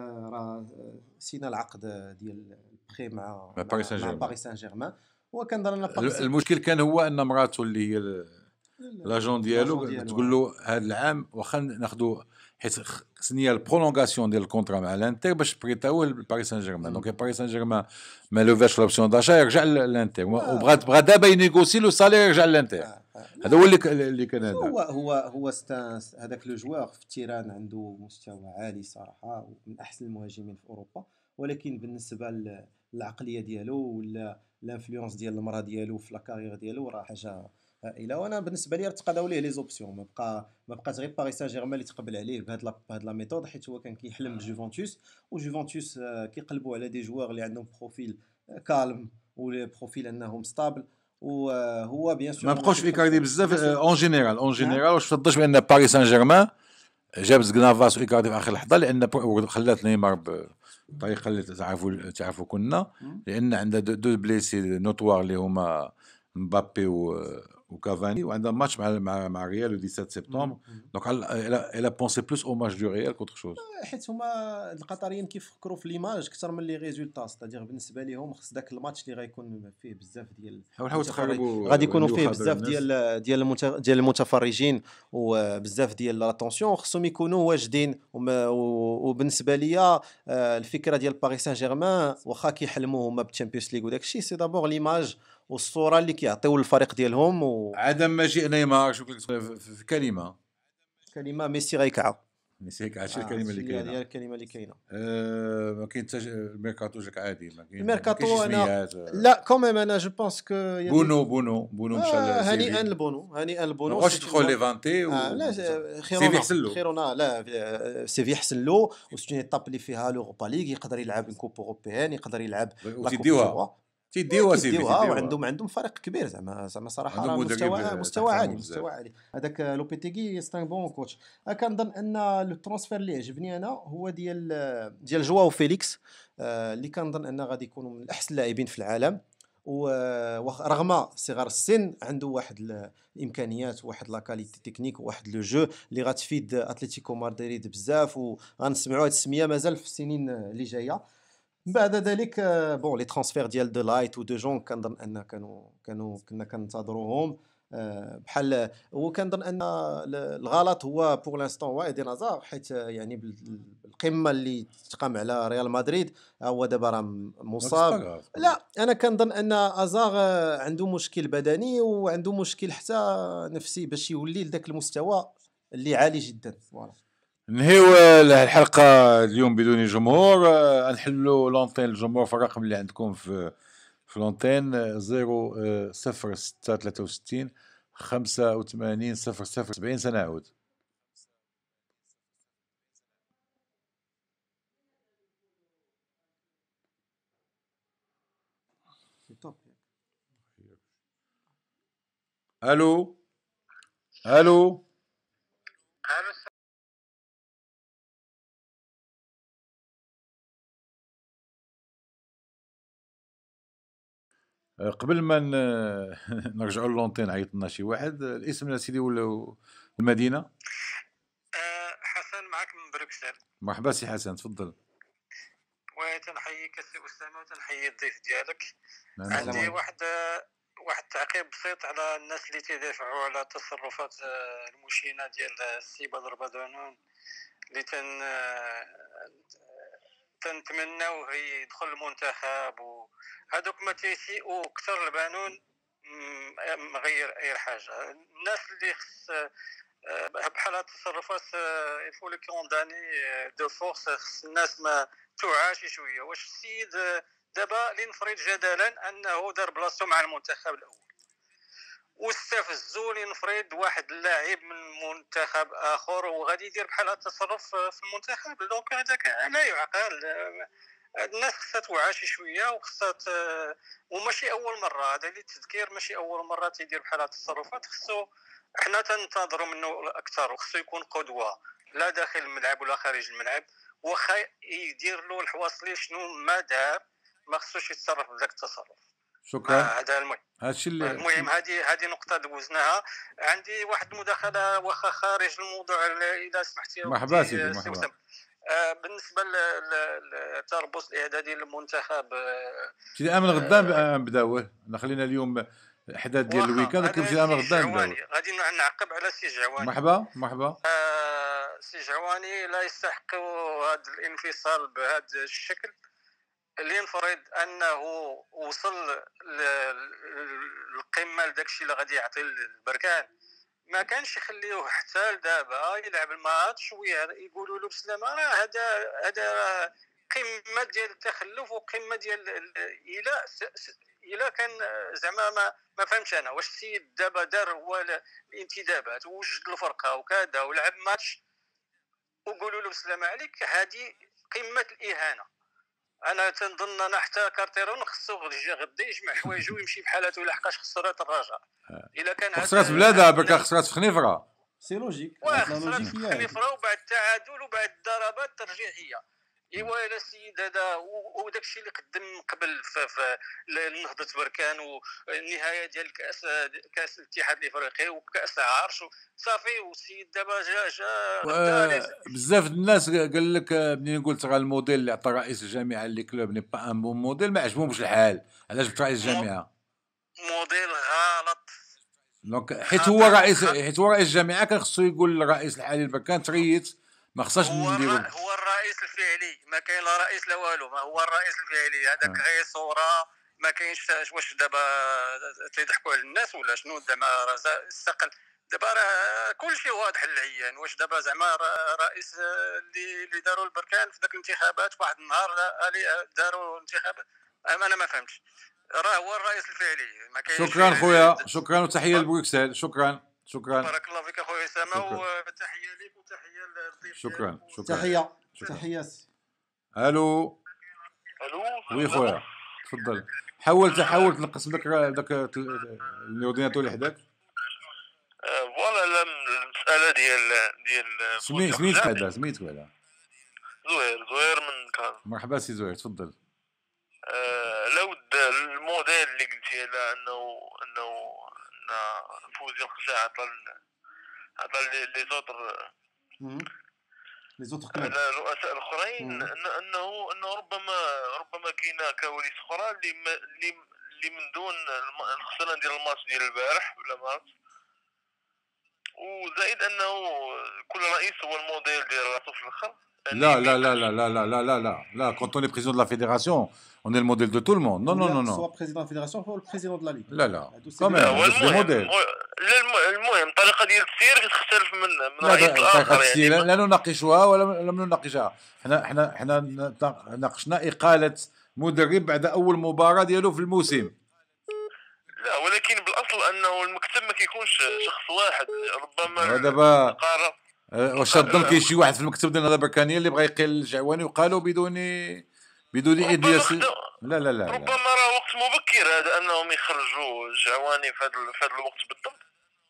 راه سينا العقد ديال البخي مع باريس سان جيرمان. باريس سان جيرمان. وكنظن المشكل كان هو ان مراته اللي هي لاجون ديالو تقول له هذا العام واخا ناخذوا، حيت سنيه البرولونغاسيون ديال الكونترا مع الانتر باش بريتاو لباريس سان جيرمان. دونك باريس سان جيرمان ما لوفاش لوبسيون داشا يرجع للانتر، وبغات بغا دابا ينيغوسي لو سالير يرجع للانتر. هذا هو اللي اللي كان هذا. هو هو هو هذاك لو جوار في التيران عنده مستوى عالي صراحه، من احسن المهاجمين في اوروبا. ولكن بالنسبه للعقليه ديالو ولا الانفلونس ديال المراه ديالو في لا كارير ديالو راه حاجه هائله. وانا بالنسبه لي تقاداو ليه لي زوبسيون، ما بقى ما بقات غير باريس سان جيرمان اللي تقبل عليه بهاد لا بهاد لا ميثود، حيت هو كان كيحلم بجوفنتوس، وجوفنتوس كيقلبوا على دي جوار اللي عندهم بروفيل كالم ولي بروفيل انهم ستابل. وهو بيان سور ما بقاوش في ايكاردي بزاف اون جينيرال اون جينيرال. واش تفضلش بان باريس سان جيرمان جاب نافاس وايكاردي في اخر لحظه، لان خلات نيمار بالطريقه اللي تعرفوا تعرفوا كنا، لان عندها دو بليسي نوتوار اللي هما مبابي وكافاني، وعندها ماتش مع مع مع ريال لو سبعة عشر سبتمبر. دونك الا بونسي بلوس او ماتش دو ريال كونتر شوز، حيت هما القطريين كيفكروا في ليماج اكثر من لي ريزولطا. ستادير بالنسبه لهم خص داك الماتش اللي غيكون فيه بزاف ديال حاول تخربوا، غادي يكونوا فيه بزاف ديال ديال ديال المتفرجين وبزاف ديال لاتونسيون، خصهم يكونوا واجدين. وبالنسبه ليا الفكره ديال باريس سان جيرمان واخا كيحلموا هما بالتشامبيونز ليغ وداك الشيء، سي دابور ليماج والصوره اللي كيعطيو للفريق ديالهم. وعدم مجيء نيمار شوف لك في كلمه كلمه ميسي غيكعى. ميسي غيكعى شي الكلمه اللي كاينه هي الكلمه اللي كاينه. أه ما كاين حتى الميركاتو جاك عادي، ما كاين الميركاتو. انا لا كوميم انا جو بونس كو بونو بونو بونو مشى هانيئا البونو هانيئا البونو واش تدخل ليفانتي لا سيفي حسن له خيرونا لا سيفي حسن له. وستون ايطاب اللي فيها لوروبا ليغ، يقدر يلعب كوب اوروبيان، يقدر يلعب وتيديوها تيديوها سيفي وعندهم عندهم فريق كبير زعما زعما صراحه مستوى مستوى عالي مستوى عالي. هذاك لوبيتيغي سي بون كوتش. كنظن ان لو ترانسفير اللي عجبني انا هو ديال ديال جواو فيليكس، اللي كنظن ان غادي يكونوا من احسن اللاعبين في العالم، ورغم صغر السن عنده واحد الامكانيات وواحد لا كاليتي تكنيك وواحد لو جو اللي غتفيد اتلتيكو مدريد بزاف، وغنسمعوا هذه السميه مازال في السنين اللي جايه. بعد ذلك آه، بون لي ترانسفير ديال دو لايت ودو جون كنظن ان كانوا كانوا كنا كننتظروهم آه، بحال وكنظن ان ال- الغلط هو بور لانستون هو ايدين هازار، حيت آه، يعني بال- بالقمه اللي تقام على ريال مدريد آه، هو دابا راه م- دونك سي با مصاب. غاف. لا انا كنظن ان هازار آه، عنده مشكل بدني وعنده مشكل حتى نفسي باش يولي لذاك المستوى اللي عالي جدا. فوالا نهيو الحلقة اليوم بدون جمهور. آه، نحلوا لونتين الجمهور في الرقم اللي عندكم في في لونتين آه، زيرو آه، صفر ستة ثلاثة وستين خمسة وثمانين صفر صفر سبعين. سنعود. سي توب. الو الو آه، قبل ما ن- نرجعوا للونتين عيط لنا شي واحد. آه، الاسم يا سيدي ولا المدينة؟ آه، حسن معك من بروكسل. مرحبا سي حسن، تفضل. وتنحييك السي أسامة وتنحيي الضيف ديالك. نعم. عندي عليكم. واحد واحد التعقيب بسيط على الناس اللي تيدافعوا على تصرفات آه، المشينة ديال السي بدر بادونون اللي تن آه، تنتمناو هي يدخل المنتخب، وهذوك ما تيسيئوا اكثر البانون م- غير اي حاجه. الناس اللي خص آه، بحال هاد التصرفات يفو لي كونداني دو فورس، خص الناس ما توعاش شويه. واش السيد آه، دابا لنفرض جدلا انه دار بلاصتو مع المنتخب الاول واستفزوا لنفرض واحد اللاعب من منتخب اخر وغادي يدير بحال هذا التصرف في المنتخب، دونك هذاك لا يعقل. الناس خصها توعى شي شويه وخصها ت... وماشي اول مره هذا اللي تذكير، ماشي اول مره تيدير بحال هذه التصرفات. خصو احنا تنتظروا منه اكثر، وخصو يكون قدوه لا داخل الملعب ولا خارج الملعب. واخا يدير له الحواصلي شنو ما دار، ما خصوش يتصرف بذاك التصرف. شكرا. هذا المهم. هادشي اللي المهم هذه هذه نقطه دوزناها. عندي واحد المداخله واخا خارج الموضوع اذا سمحتي. مرحبا سيدي، مرحبا. آه بالنسبه للتربص الاعدادي للمنتخب آه سيدي امل غدا نبداوه، خلينا اليوم احداث ديال الويكاند، لكن سيدي امل غدا نبداوه. غادي نعقب على سي جعواني. مرحبا مرحبا. آه سي جعواني لا يستحق هذا الانفصال بهذا الشكل. لنفرض انه وصل للقمه لداك الشيء اللي غادي يعطي البركان، ما كانش يخليوه حتى لدابا يلعب الماتش ويقولوا له بسلامه. راه هذا هذا قمه ديال التخلف وقمه ديال الى الى كان زعما ما ما فهمتش انا واش السيد دابا دار هو الانتدابات ووجد الفرقه وكذا ولعب ماتش وقولوا له بسلامه عليك. هذه قمه الاهانه. انا تنظن انا حتى كارتيرون خصو غدا يجمع حوايجو ويمشي بحالته، لحقاش خسرات الرجاء. الا كان خسرات بلادها بركا، خسرات في خنيفره. سي لوجيك. خسرات في خنيفره وبعد التعادل وبعد الضربات الترجيحيه. ايوا الى السيد هذا وداك الشيء اللي قدم قبل في, في نهضه بركان والنهايه ديال كاس كاس الاتحاد الافريقي وكاس العرش صافي. والسيد دابا جا جا بزاف الناس قال لك منين قلت راه الموديل اللي عطى رئيس الجامعه اللي كلوب ني با ان بون موديل، ما عجبهمش الحال. علاش جبت رئيس الجامعه؟ موديل غلط. دونك حيت هو رئيس حيت هو رئيس الجامعه كان خصو يقول للرئيس الحالي بركان تريت، ما خصهاش نديرو. هو الرئيس الفعلي، ما كاين لا رئيس لا والو، ما هو الرئيس الفعلي. هذاك غير صوره، ما كاينش. واش دابا تيضحكوا على الناس ولا شنو؟ زعما استقل دابا راه كلشي واضح للعيان. واش دابا زعما رئيس اللي اللي داروا البركان في ذاك الانتخابات واحد النهار داروا انتخابات؟ انا ما فهمتش. راه هو الرئيس الفعلي، ما كاينش. شكرا خويا، شكرا وتحيه لبروكسل. شكرا شكرا. بارك الله فيك اخويا اسامه، وتحيه لك وتحيه للضيف. شكرا شكرا. تحيه تحيات. الو الو وي خويا تفضل. حاولت حاولت نقسم لك داك الاورديناتور اللي حداك. فوالا المساله ديال ديال سميت سميتك هذا سميتك هذا زهير زهير من كان. مرحبا سي زهير تفضل. آه لو الموديل اللي قلتي على انه انه ان فوزي الخشاع عطى عطى لي زوتر لي زوتر كلوب الرؤساء الاخرين انه انه ربما ربما كاينه كواليس اخرى اللي اللي اللي من دون الخسران ديال الماتش ديال البارح ولا مارس، وزائد انه كل رئيس هو الموديل ديال راسو في الاخر. لا لا لا لا لا لا لا لا لا لا quand on est président de la fédération on est le modèle de tout le monde. Non non non non. soit président de la fédération ou le président de la ligue. لا لا quand même c'est des modèles. المهم الطريقه ديال التسيير كتختلف من من لا رئيس لاخر يعني لا نناقشها ولا لم نناقشها. احنا احنا احنا ناقشنا اقاله مدرب بعد اول مباراه ديالو في الموسم. لا ولكن بالاصل انه المكتب ما كيكونش شخص واحد، ربما دابا قرار. واش تظن كاين شي واحد في المكتب ديال هذا بركانيه اللي بغى يقيل الجعواني وقالوا بدون بدون ايديا؟ لا لا لا ربما راه وقت مبكر هذا انهم يخرجوا الجعواني في هذا في هذا الوقت بالضبط.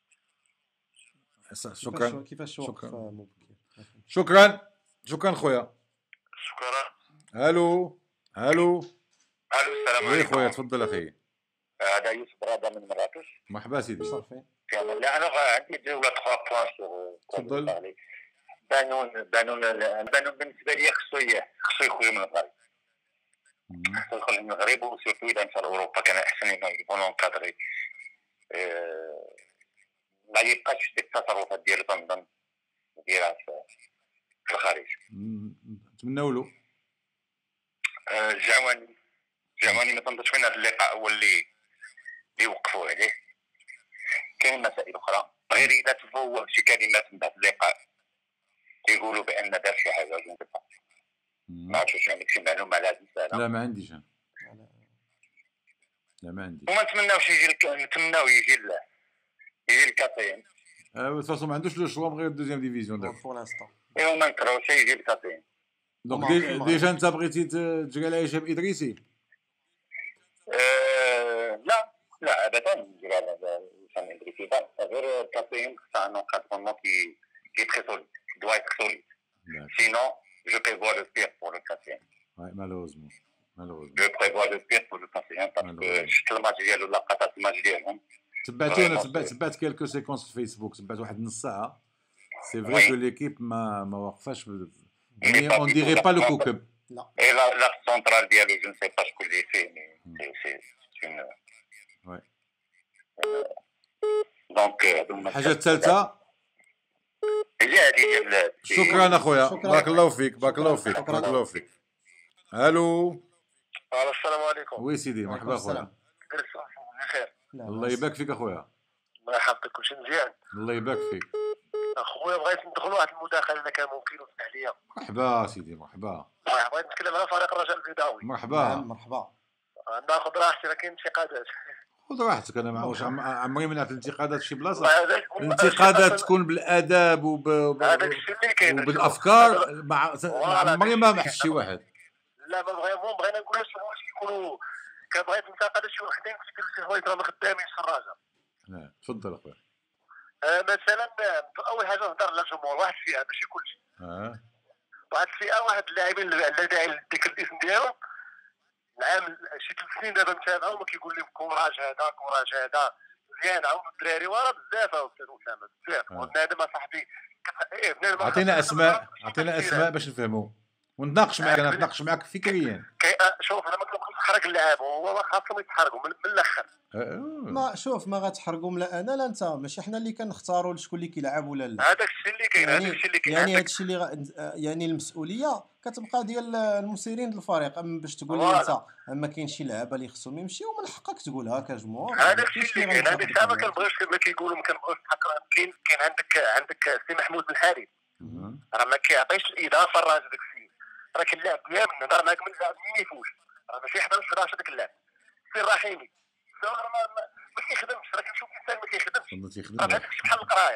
شكرا كيفاش وقت مبكر؟ شكرا شكرا خويا. شكرا. الو الو الو السلام عليكم. وي خويا تفضل اخي. هذا يوسف براده من مراكش. مرحبا سيدي. صافي. لا انا عندي دو ولا ثلاث بوان سور. تفضل. بانون بانون بانون بالنسبه لي خصو خصو يخرج من المغرب. خصو يخرج من المغرب وسيرتو اذا مشى لاوروبا كان احسن انه يكون انكادري. ما يبقاش ديك التصرفات ديالو تنظن ديالها في الخارج. نتمناو له. الجعواني الجعواني ما تنظنش من هذا اللقاء هو اللي اللي وقفوا عليه. كاين مسائل اخرى غير اذا تفوه شي كلمات من بعد اللقاء كيقولوا بان دار شي حاجه ولا ما عرفتش واش عندك شي معلومه على هذه المساله. لا ما عنديش انا. لا ما عنديش. وما نتمناوش يجي لك، نتمناو يجي ل يجي الكاتين. اه de toute façon ما عندوش لو شوا غير دوزيام ديفيزيون دابا. بور لانستون. ايوا ما نكرهوش يجي الكاتين. دونك ديجا انت بغيتي تجري على هشام ادريسي؟ لا لا ابدا نجري على هشام ادريسي غير الكاتين خصها ان اونكادرمون كي كي تري سوليد doit être solide. Sinon, je prévois le pire pour le quatrième. Oui, malheureusement. malheureusement. Je prévois le pire pour le quatrième parce que شفت الماتش ديالو لقطات الماتش ديالهم. تبعتو انا تبعت تبعت كيلكو سيكونس في فيسبوك، تبعت واحد نص ساعه. سي فري كو ليكيب ما ما واقفاش يعني اون ديغي با لو كوكب. لا. اي لا لا سونترال ديالو جو نسي با شكون اللي فيه مي سي سي اون. وي. دونك الحاجه الثالثه شكرا اخويا، بارك الله فيك بارك الله فيك بارك الله فيك. الو السلام عليكم. وي سيدي مرحبا اخويا. بخير. الله يبارك فيك اخويا. الله يحفظك كلشي مزيان. الله يبارك فيك اخويا. بغيت ندخل واحد المداخله اذا كان ممكن وتسمح لي. مرحبا سيدي مرحبا. بغيت نتكلم على فريق الرجاء البيضاوي. مرحبا مرحبا. ناخذ راحتي ما كاين انتقادات. خذ راحتك، انا ما واش عمري ما نعرف الانتقادات في شي بلاصه. الانتقادات تكون بالاداب وب... وبالافكار. مع عمري ما محس شي واحد. لا ما بغينا بغينا نقول واش يكونوا كان بغيت ننتقد شي وحدين كيف شي حوايج راهم خدامين في الرجاء. لا تفضل اخويا. مثلا اول حاجه نهضر على الجمهور، واحد الفئه ماشي كلشي. اه واحد الفئه واحد اللاعبين اللي داعي لذكر الاسم ديالهم العام شي ثلاث سنين دابا متابعه وما كيقول لهم كوراج هذا كوراج هذا مزيان. عاود الدراري ورا بزاف استاذ اسامه بزاف. وبنادم اصاحبي ايه بنادم. عطينا اسماء عطينا اسماء باش نفهموا ونتناقش معك. انا نتناقش معك فكريا. شوف انا ما كنبغيش نحرق اللعاب، هو خاصهم يتحرقوا من الاخر. ما شوف ما غتحرقوا لا انا لا انت، ماشي حنا اللي كنختاروا شكون اللي كيلعب ولا لا. هذاك الشيء اللي كاين هذاك الشيء اللي كاين يعني هذا الشيء اللي غ... يعني المسؤوليه كتبقى ديال المسيرين ديال الفريق. اما باش تقول لي انت اما كاين شي لعابه اللي خصهم يمشيو من حقك تقولها كجمهور. هذاك الشيء اللي كاين هذيك الساعه ما كنبغيوش كما كيقولوا ما كنبغيوش نحقق. كاين كاين عندك عندك سي محمود بن حارث راه ما كيعطيش الاضافه الراجل داك السيد. راه كنلعب ديال نهضر معاك من اللاعب ما يفوش راه ماشي حداش حداش هذاك اللاعب. سي الرحيمي ما كيخدمش، راه كنشوف انسان ما كيخدمش. راه هذاك الشيء بحال القرايه.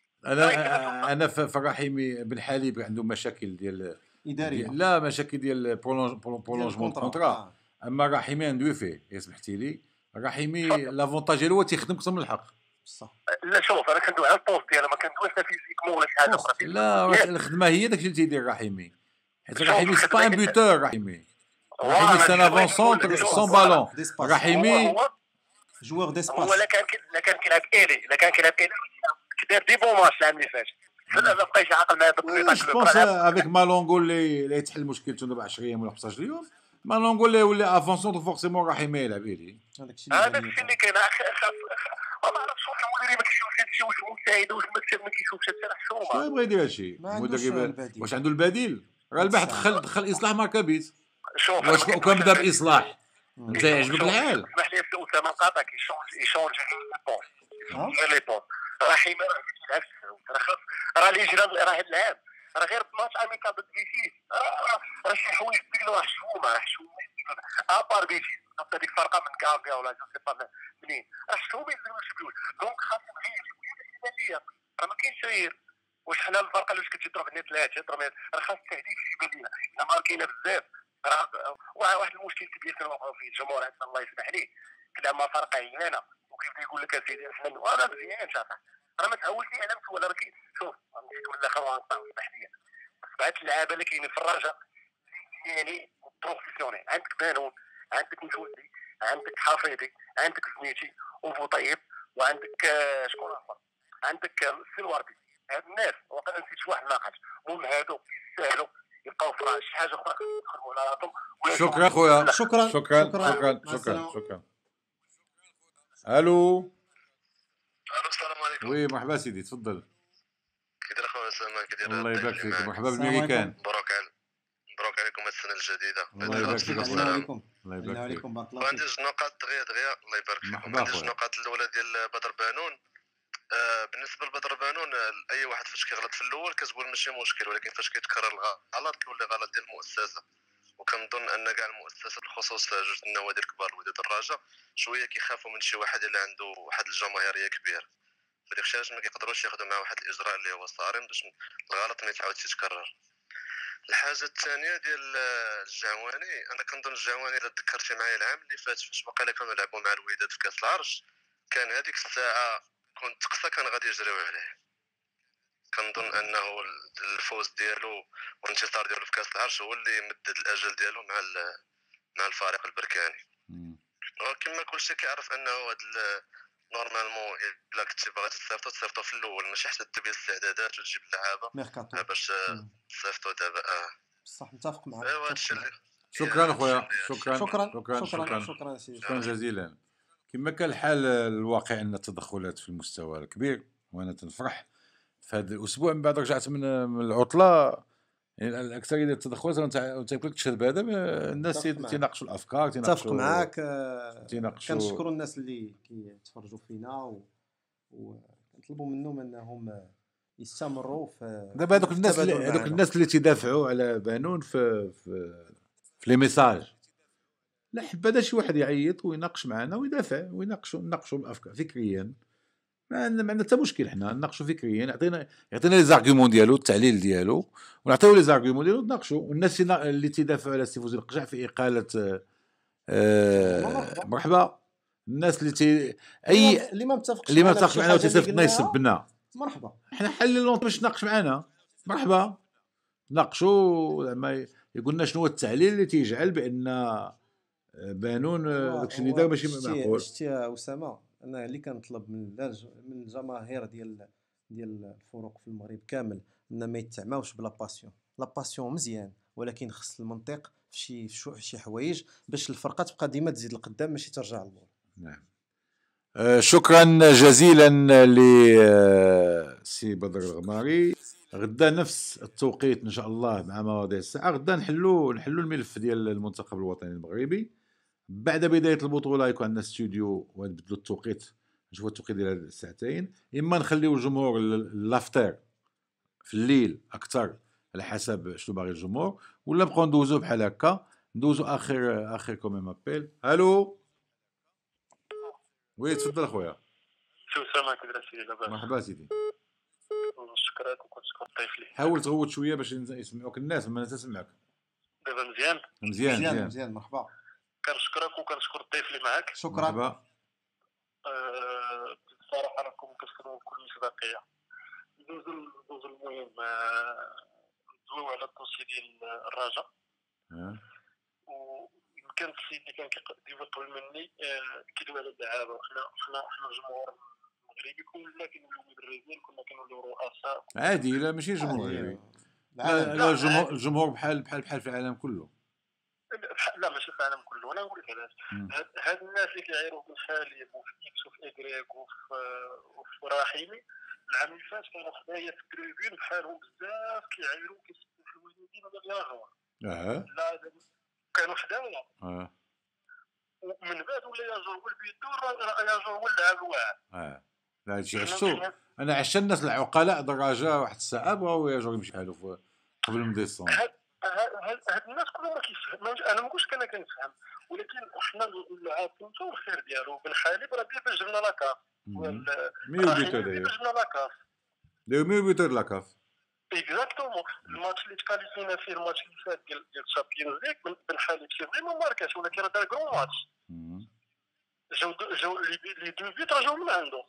انا انا في الرحيمي بن حليب عنده مشاكل ديال اداريه. لا مشاكل ديال برولونجمون كونطرا. اما الرحيمي عنده فيه يا سمحتي لي. الرحيمي لافونتاج ديالو هو تيخدم قسم الحق. بصح لا شوف انا كندوي على البوست ديالو ما كندويش لا فيزيكمون ولا شي حاجه اخرى. لا الخدمه هي داك اللي تيدير الرحيمي. حيت الرحيمي سي با ان بوتور. الرحيمي الرحيمي سي ان افون سونتر سون بالون. الرحيمي جوور ديسباس. هو لا كان لا كان كيلعب ايلي لا كان كيلعب ايلي كدار دي بون ماتش العام اللي فات. لا ما بقاش عاقل مع بالطريقه. جو بونس افيك مالونغو اللي اللي يتحل مشكلته دابا عشرة ايام ولا خمسطاش يوم ما نقول له ولا افونسون فورسيمون راح يميل عبيدي. هذاك الشيء اللي هذاك الشيء اللي كاين. ما عرفتش واش المدير ما كيشوفش هادشي، واش المساعد واش المكتب ما كيشوفش هادشي، راه حشومه. شنو يبغي يدير هادشي المدرب؟ واش عنده البديل؟ راه البحث دخل دخل اصلاح ماركابيت. شوف واش كان بدا باصلاح انت يعجبك الحال؟ اسمح لي في اسامه نقاطعك. يشونج يشونج لي بون لي بون راه حيما راه كيلعب راه خاص راه اللي يجرى راه هذا العام راه غير ماتش اميكال ضد بيتيس راه راه شي حوايج تبين راه حشومه راه حشومه ابار بيتيس حتى ديك الفرقه من كافيا ولا جو سي با منين راه حشومه يلزموا يجبدوا. دونك خاص نغير شويه الاحتماليه راه ما كاينش تغيير. واش حنا الفرقه اللي كتجي تضرب لنا ثلاثه تضرب راه خاص التهديد في بالنا الا ماركينا بزاف. راه واحد المشكل كبير كنوقعوا فيه الجمهور عندنا الله يسمح ليه كلا ما فرقه عيانه وكيبدا يقول لك اسيدي احنا وانا مزيان شاطر راه ما تعودتي على ولا راه شوف نجيك ولا خوان صباح ليا سبعه اللعابه اللي كاينين في الرجاء يعني بروفيسيونيل. عندك بانون عندك متولي عندك حفيظي عندك زنيتي وبوطيب وعندك شكون اخر عندك السلواربي. هاد الناس وقيلا نسيت واحد ناقص المهم هادو يستاهلوا يبقاو في شي حاجه اخرى يخدموا على راسهم. شكرا خويا. شكرا شكرا شكرا شكرا شكرا. الو الو السلام عليكم. وي مرحبا سيدي تفضل. كي داير اخويا اسامه؟ كي داير؟ الله يبارك فيك. مرحبا بالميريكان. مبروك على مبروك عليكم السنه الجديده. الله يبارك فيك. السلام عليكم. الله يبارك فيك. بارك الله عندي جوج نقاط دغيا دغيا الله يبارك فيكم. عندي جوج نقاط. الاولى ديال بدر بانون. آه بالنسبه لبدر بانون اي واحد فاش كيغلط في الاول كتقول ماشي مشكل ولكن فاش كيتكرر الغلط كيولي غلط ديال المؤسسه. وكنظن ان كاع المؤسسات بالخصوص جوج النوادي الكبار الوداد الرجاء شويه كيخافوا من شي واحد اللي عنده واحد الجماهيريه كبيره فداك الشيء علاش ما كيقدروش ياخذوا معاه واحد الاجراء اللي هو صارم باش الغلط ما يتعاودش يتكرر. الحاجه الثانيه ديال الجعواني انا كنظن الجعواني الا تذكرتي معايا العام اللي فات فاش باقي كانوا لعبوا مع الوداد في كاس العرش كان هذيك الساعه كنت تقصى كان غادي يجريو عليه. كنظن انه الفوز ديالو والانتصار ديالو في كاس العرش هو اللي مدد الاجل ديالو مع مع الفريق البركاني. وكما كلشي كيعرف انه هذا نورمالمون الا كنتي باغي تصيفطو تصيفطو في الاول ماشي حتى دير الاستعدادات وتجيب اللعابه باش تصيفطو دابا. اه صح متفق معك. ايوا هادشي اللي شكرا خويا. شكرا شكرا شكرا شكرا شكرا سيدي. شكرا جزيلا. كما كان الحال الواقع ان التدخلات في المستوى الكبير وانا تنفرح في هذا الاسبوع من بعد رجعت من من العطله يعني الاكثريه ديال التدخلات انت يمكن تشهد بهذا الناس تيناقشوا الافكار تيناقشوا. اتفق معاك. تيناقشوا. كنشكروا الناس اللي كيتفرجوا فينا وكنطلبوا منهم انهم يستمروا في دابا هذوك الناس اللي هذوك الناس اللي تيدافعوا على بانون في في في لي ميساج لا حبذا شي واحد يعيط ويناقش معنا ويدافع ويناقشوا نناقشوا الافكار فكريا ما عندنا حتى مشكل. حنا نناقشوا فكريا يعطينا يعطينا لي زارغومون ديالو التعليل ديالو ونعطيو لي زارغومون ديالو ونناقشوا. والناس اللي تيدافعوا على السي فوزي القجع في اقاله آه مرحبا. الناس اللي تي اي اللي ما متفقش اللي ما متفقش معنا وتيصيفطنا يسبنا مرحبا حنا حللوا باش تناقش معنا مرحبا ناقشوا زعما يقول لنا شنو هو التعليل اللي تيجعل بان بانون داكشي اللي دار ماشي معقول. شتي يا اسامه انا اللي كنطلب من من الجماهير ديال ديال الفرق في المغرب كامل ان ما يتعماوش بلا باسيون. لا باسيون مزيان ولكن خص المنطق في شي في شي حوايج باش الفرقه تبقى ديما تزيد لقدام ماشي ترجع للور. نعم. آه شكرا جزيلا لسي بدر الغماري. غدا نفس التوقيت ان شاء الله مع مواضيع الساعه غدا نحلوا نحلوا الملف ديال المنتخب الوطني المغربي بعد بدايه البطوله. يكون عندنا استوديو ونبدلوا التوقيت نشوفوا التوقيت ديال الساعتين اما نخليو الجمهور لافتر في الليل اكثر على حسب شنو باغي الجمهور ولا نبقاو ندوزو بحال هكا ندوزو اخر اخر كوميم ابيل. الو وي تفضل اخويا. شو سامع كي سيدي لاباس؟ مرحبا سيدي. نشكرك وكنشكر الضيف لي. حاول تغوت شويه باش يسمعوك الناس ما تسمعك دابا مزيان مزيان مزيان مزيان. مرحبا. كنشكرك وكنشكر الضيف اللي معاك. شكرا. مرحبا. أه بصراحه راكم كتخدموا بكل مصداقيه. دوز دوز المهم ندويو على الدوسي ديال الرجاء. اه ويمكن السيد اللي كان كيدير قبل مني كيدوي على اللعابه. وحنا حنا حنا الجمهور المغربي كنا كنوليو مدربين كنا كنوليو رؤساء عادي. لا ماشي جمهور مغربي. لا لا الجمهور الجمهور بحال بحال بحال في العالم كله. لا ماشي في العالم كله. انا نقول لك علاش. هاد الناس اللي كيعيروا في الحالب وفي اكس وفي اكريك وفي وفي راحيمي العام اللي فات كانوا خدايا تكريبين بحالهم بزاف كيعيروا كيسبوا في الوالدين ولا الياجور. اه لا كانوا حدايا. اه ومن بعد ولا ياجور والبيدور ياجور ولا الواع. اه لا هادشي عشتو انا عشت الناس العقلاء دراجه واحد الساعه بغاو ياجور يمشي حالو قبل من ديسمبر. هاد هاد الناس كلهم ما كيفهموش. انا ما نقولش انا كنفهم ولكن حنا اللعاب كنتو الخير ديالو بن حالب راه بيه باش جبنا لاكاف. ميو بيتو داير باش جبنا لاكاف داير ميو بيتو لاكاف اكزاكتومون. الماتش اللي تكاليفينا فيه الماتش اللي فات ديال ديال الشامبيونز ليغ بن حالب سي فريمون ماركاش ولكن راه دار كرون ماتش. جاو جاو لي دو بيت راه جاو من عنده.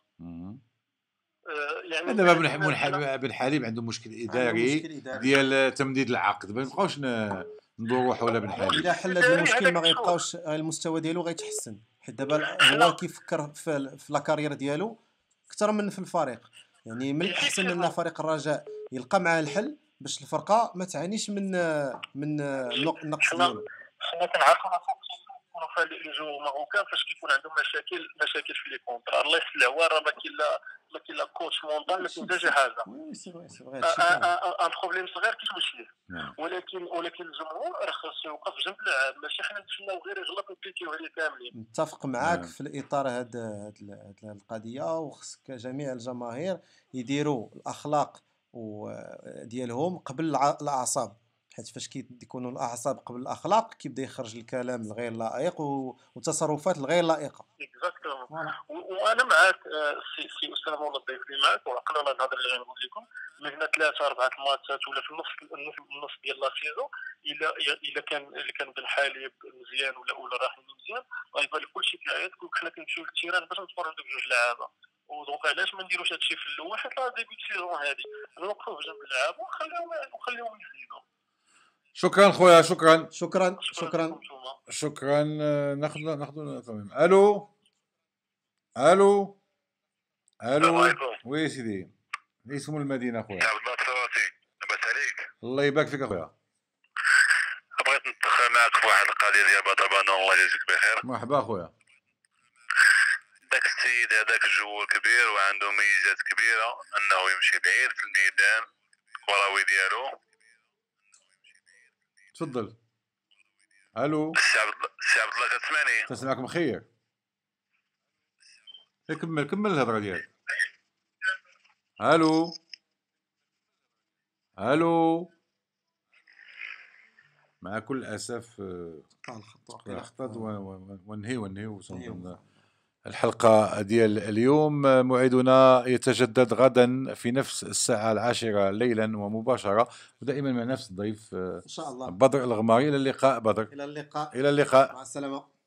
يعني دابا بن بن حليب عنده مشكل اداري ديال تمديد العقد ما نبقاوش ندوروا حول بن حليب. الا حل هذا المشكل ما غيبقاوش المستوى ديالو غيتحسن حيت دابا هو كيفكر في, في لاكارير ديالو اكثر من في الفريق. يعني من الاحسن ان فريق الرجاء يلقى معاه الحل باش الفرقه ما تعانيش من من النقص ديالو. حنا كنعرفوا يكونوا خالي لي جو ماروكان فاش كيكون عندهم مشاكل مشاكل في لي كونطرا. الله يسلع واه ما كاين لا ما كاين لا كوتش مونطال ما كاين حتى شي حاجه. وي سي فري سي فري ان بروبليم صغير كيمشي. ولكن ولكن الجمهور راه خاصو يوقف جنب اللاعب ماشي حنا نتسناو غير يغلط نبيكيو عليه كاملين. متفق معاك في الاطار هاد هاد القضيه وخصك جميع الجماهير يديروا الاخلاق ديالهم قبل الاعصاب حيت فاش كيكونوا الاعصاب قبل الاخلاق كيبدا يخرج الكلام الغير لائق والتصرفات الغير لائقه. اكزاكتومون. وانا معاك سي سي اسامه ولا الضيف اللي معاك وعقل الله الهضره اللي غنقول لكم من هنا ثلاثه اربعه الماتشات ولا في النص النص ديال لا سيزون الا الا كان اللي كان بن حالب مزيان ولا ولا راحل مزيان غيبان لك كلشي كيعيط كون حنا كنمشيو للتيران باش نتفرجوا دوك جوج لعابه. ودونك علاش ما نديروش هادشي في الاول حيت راه ديبي السيزون هادي نوقفوا جنب اللعابه ونخليهم ونخليهم يزيدوا. شكرا خويا شكرا شكرا شكرا شكرا. ناخذ ناخذ تمام. الو الو الو وي سيدي اسم المدينه خويا؟ عبد الله الصوتي. لاباس عليك؟ الله يبارك فيك اخويا. بغيت ندخل معك في واحد القضيه ديال بدر. الله يجزيك بخير. مرحبا اخويا. داك السيد هذاك الجو كبير وعنده ميزات كبيره انه يمشي بعيد في الميدان الكروي ديالو. تفضل. الو السي عبد السي عبد الله كتسمعني؟ تسمعك بخير. كمل كمل الهضره ديالك. الو الو مع كل اسف خطط ونهي ونهي وصلنا الحلقه ديال اليوم. موعدنا يتجدد غدا في نفس الساعه العاشره ليلا ومباشره ودائما مع نفس الضيف ان شاء الله بدر الغماري. الى اللقاء بدر. الى اللقاء الى اللقاء مع السلامه.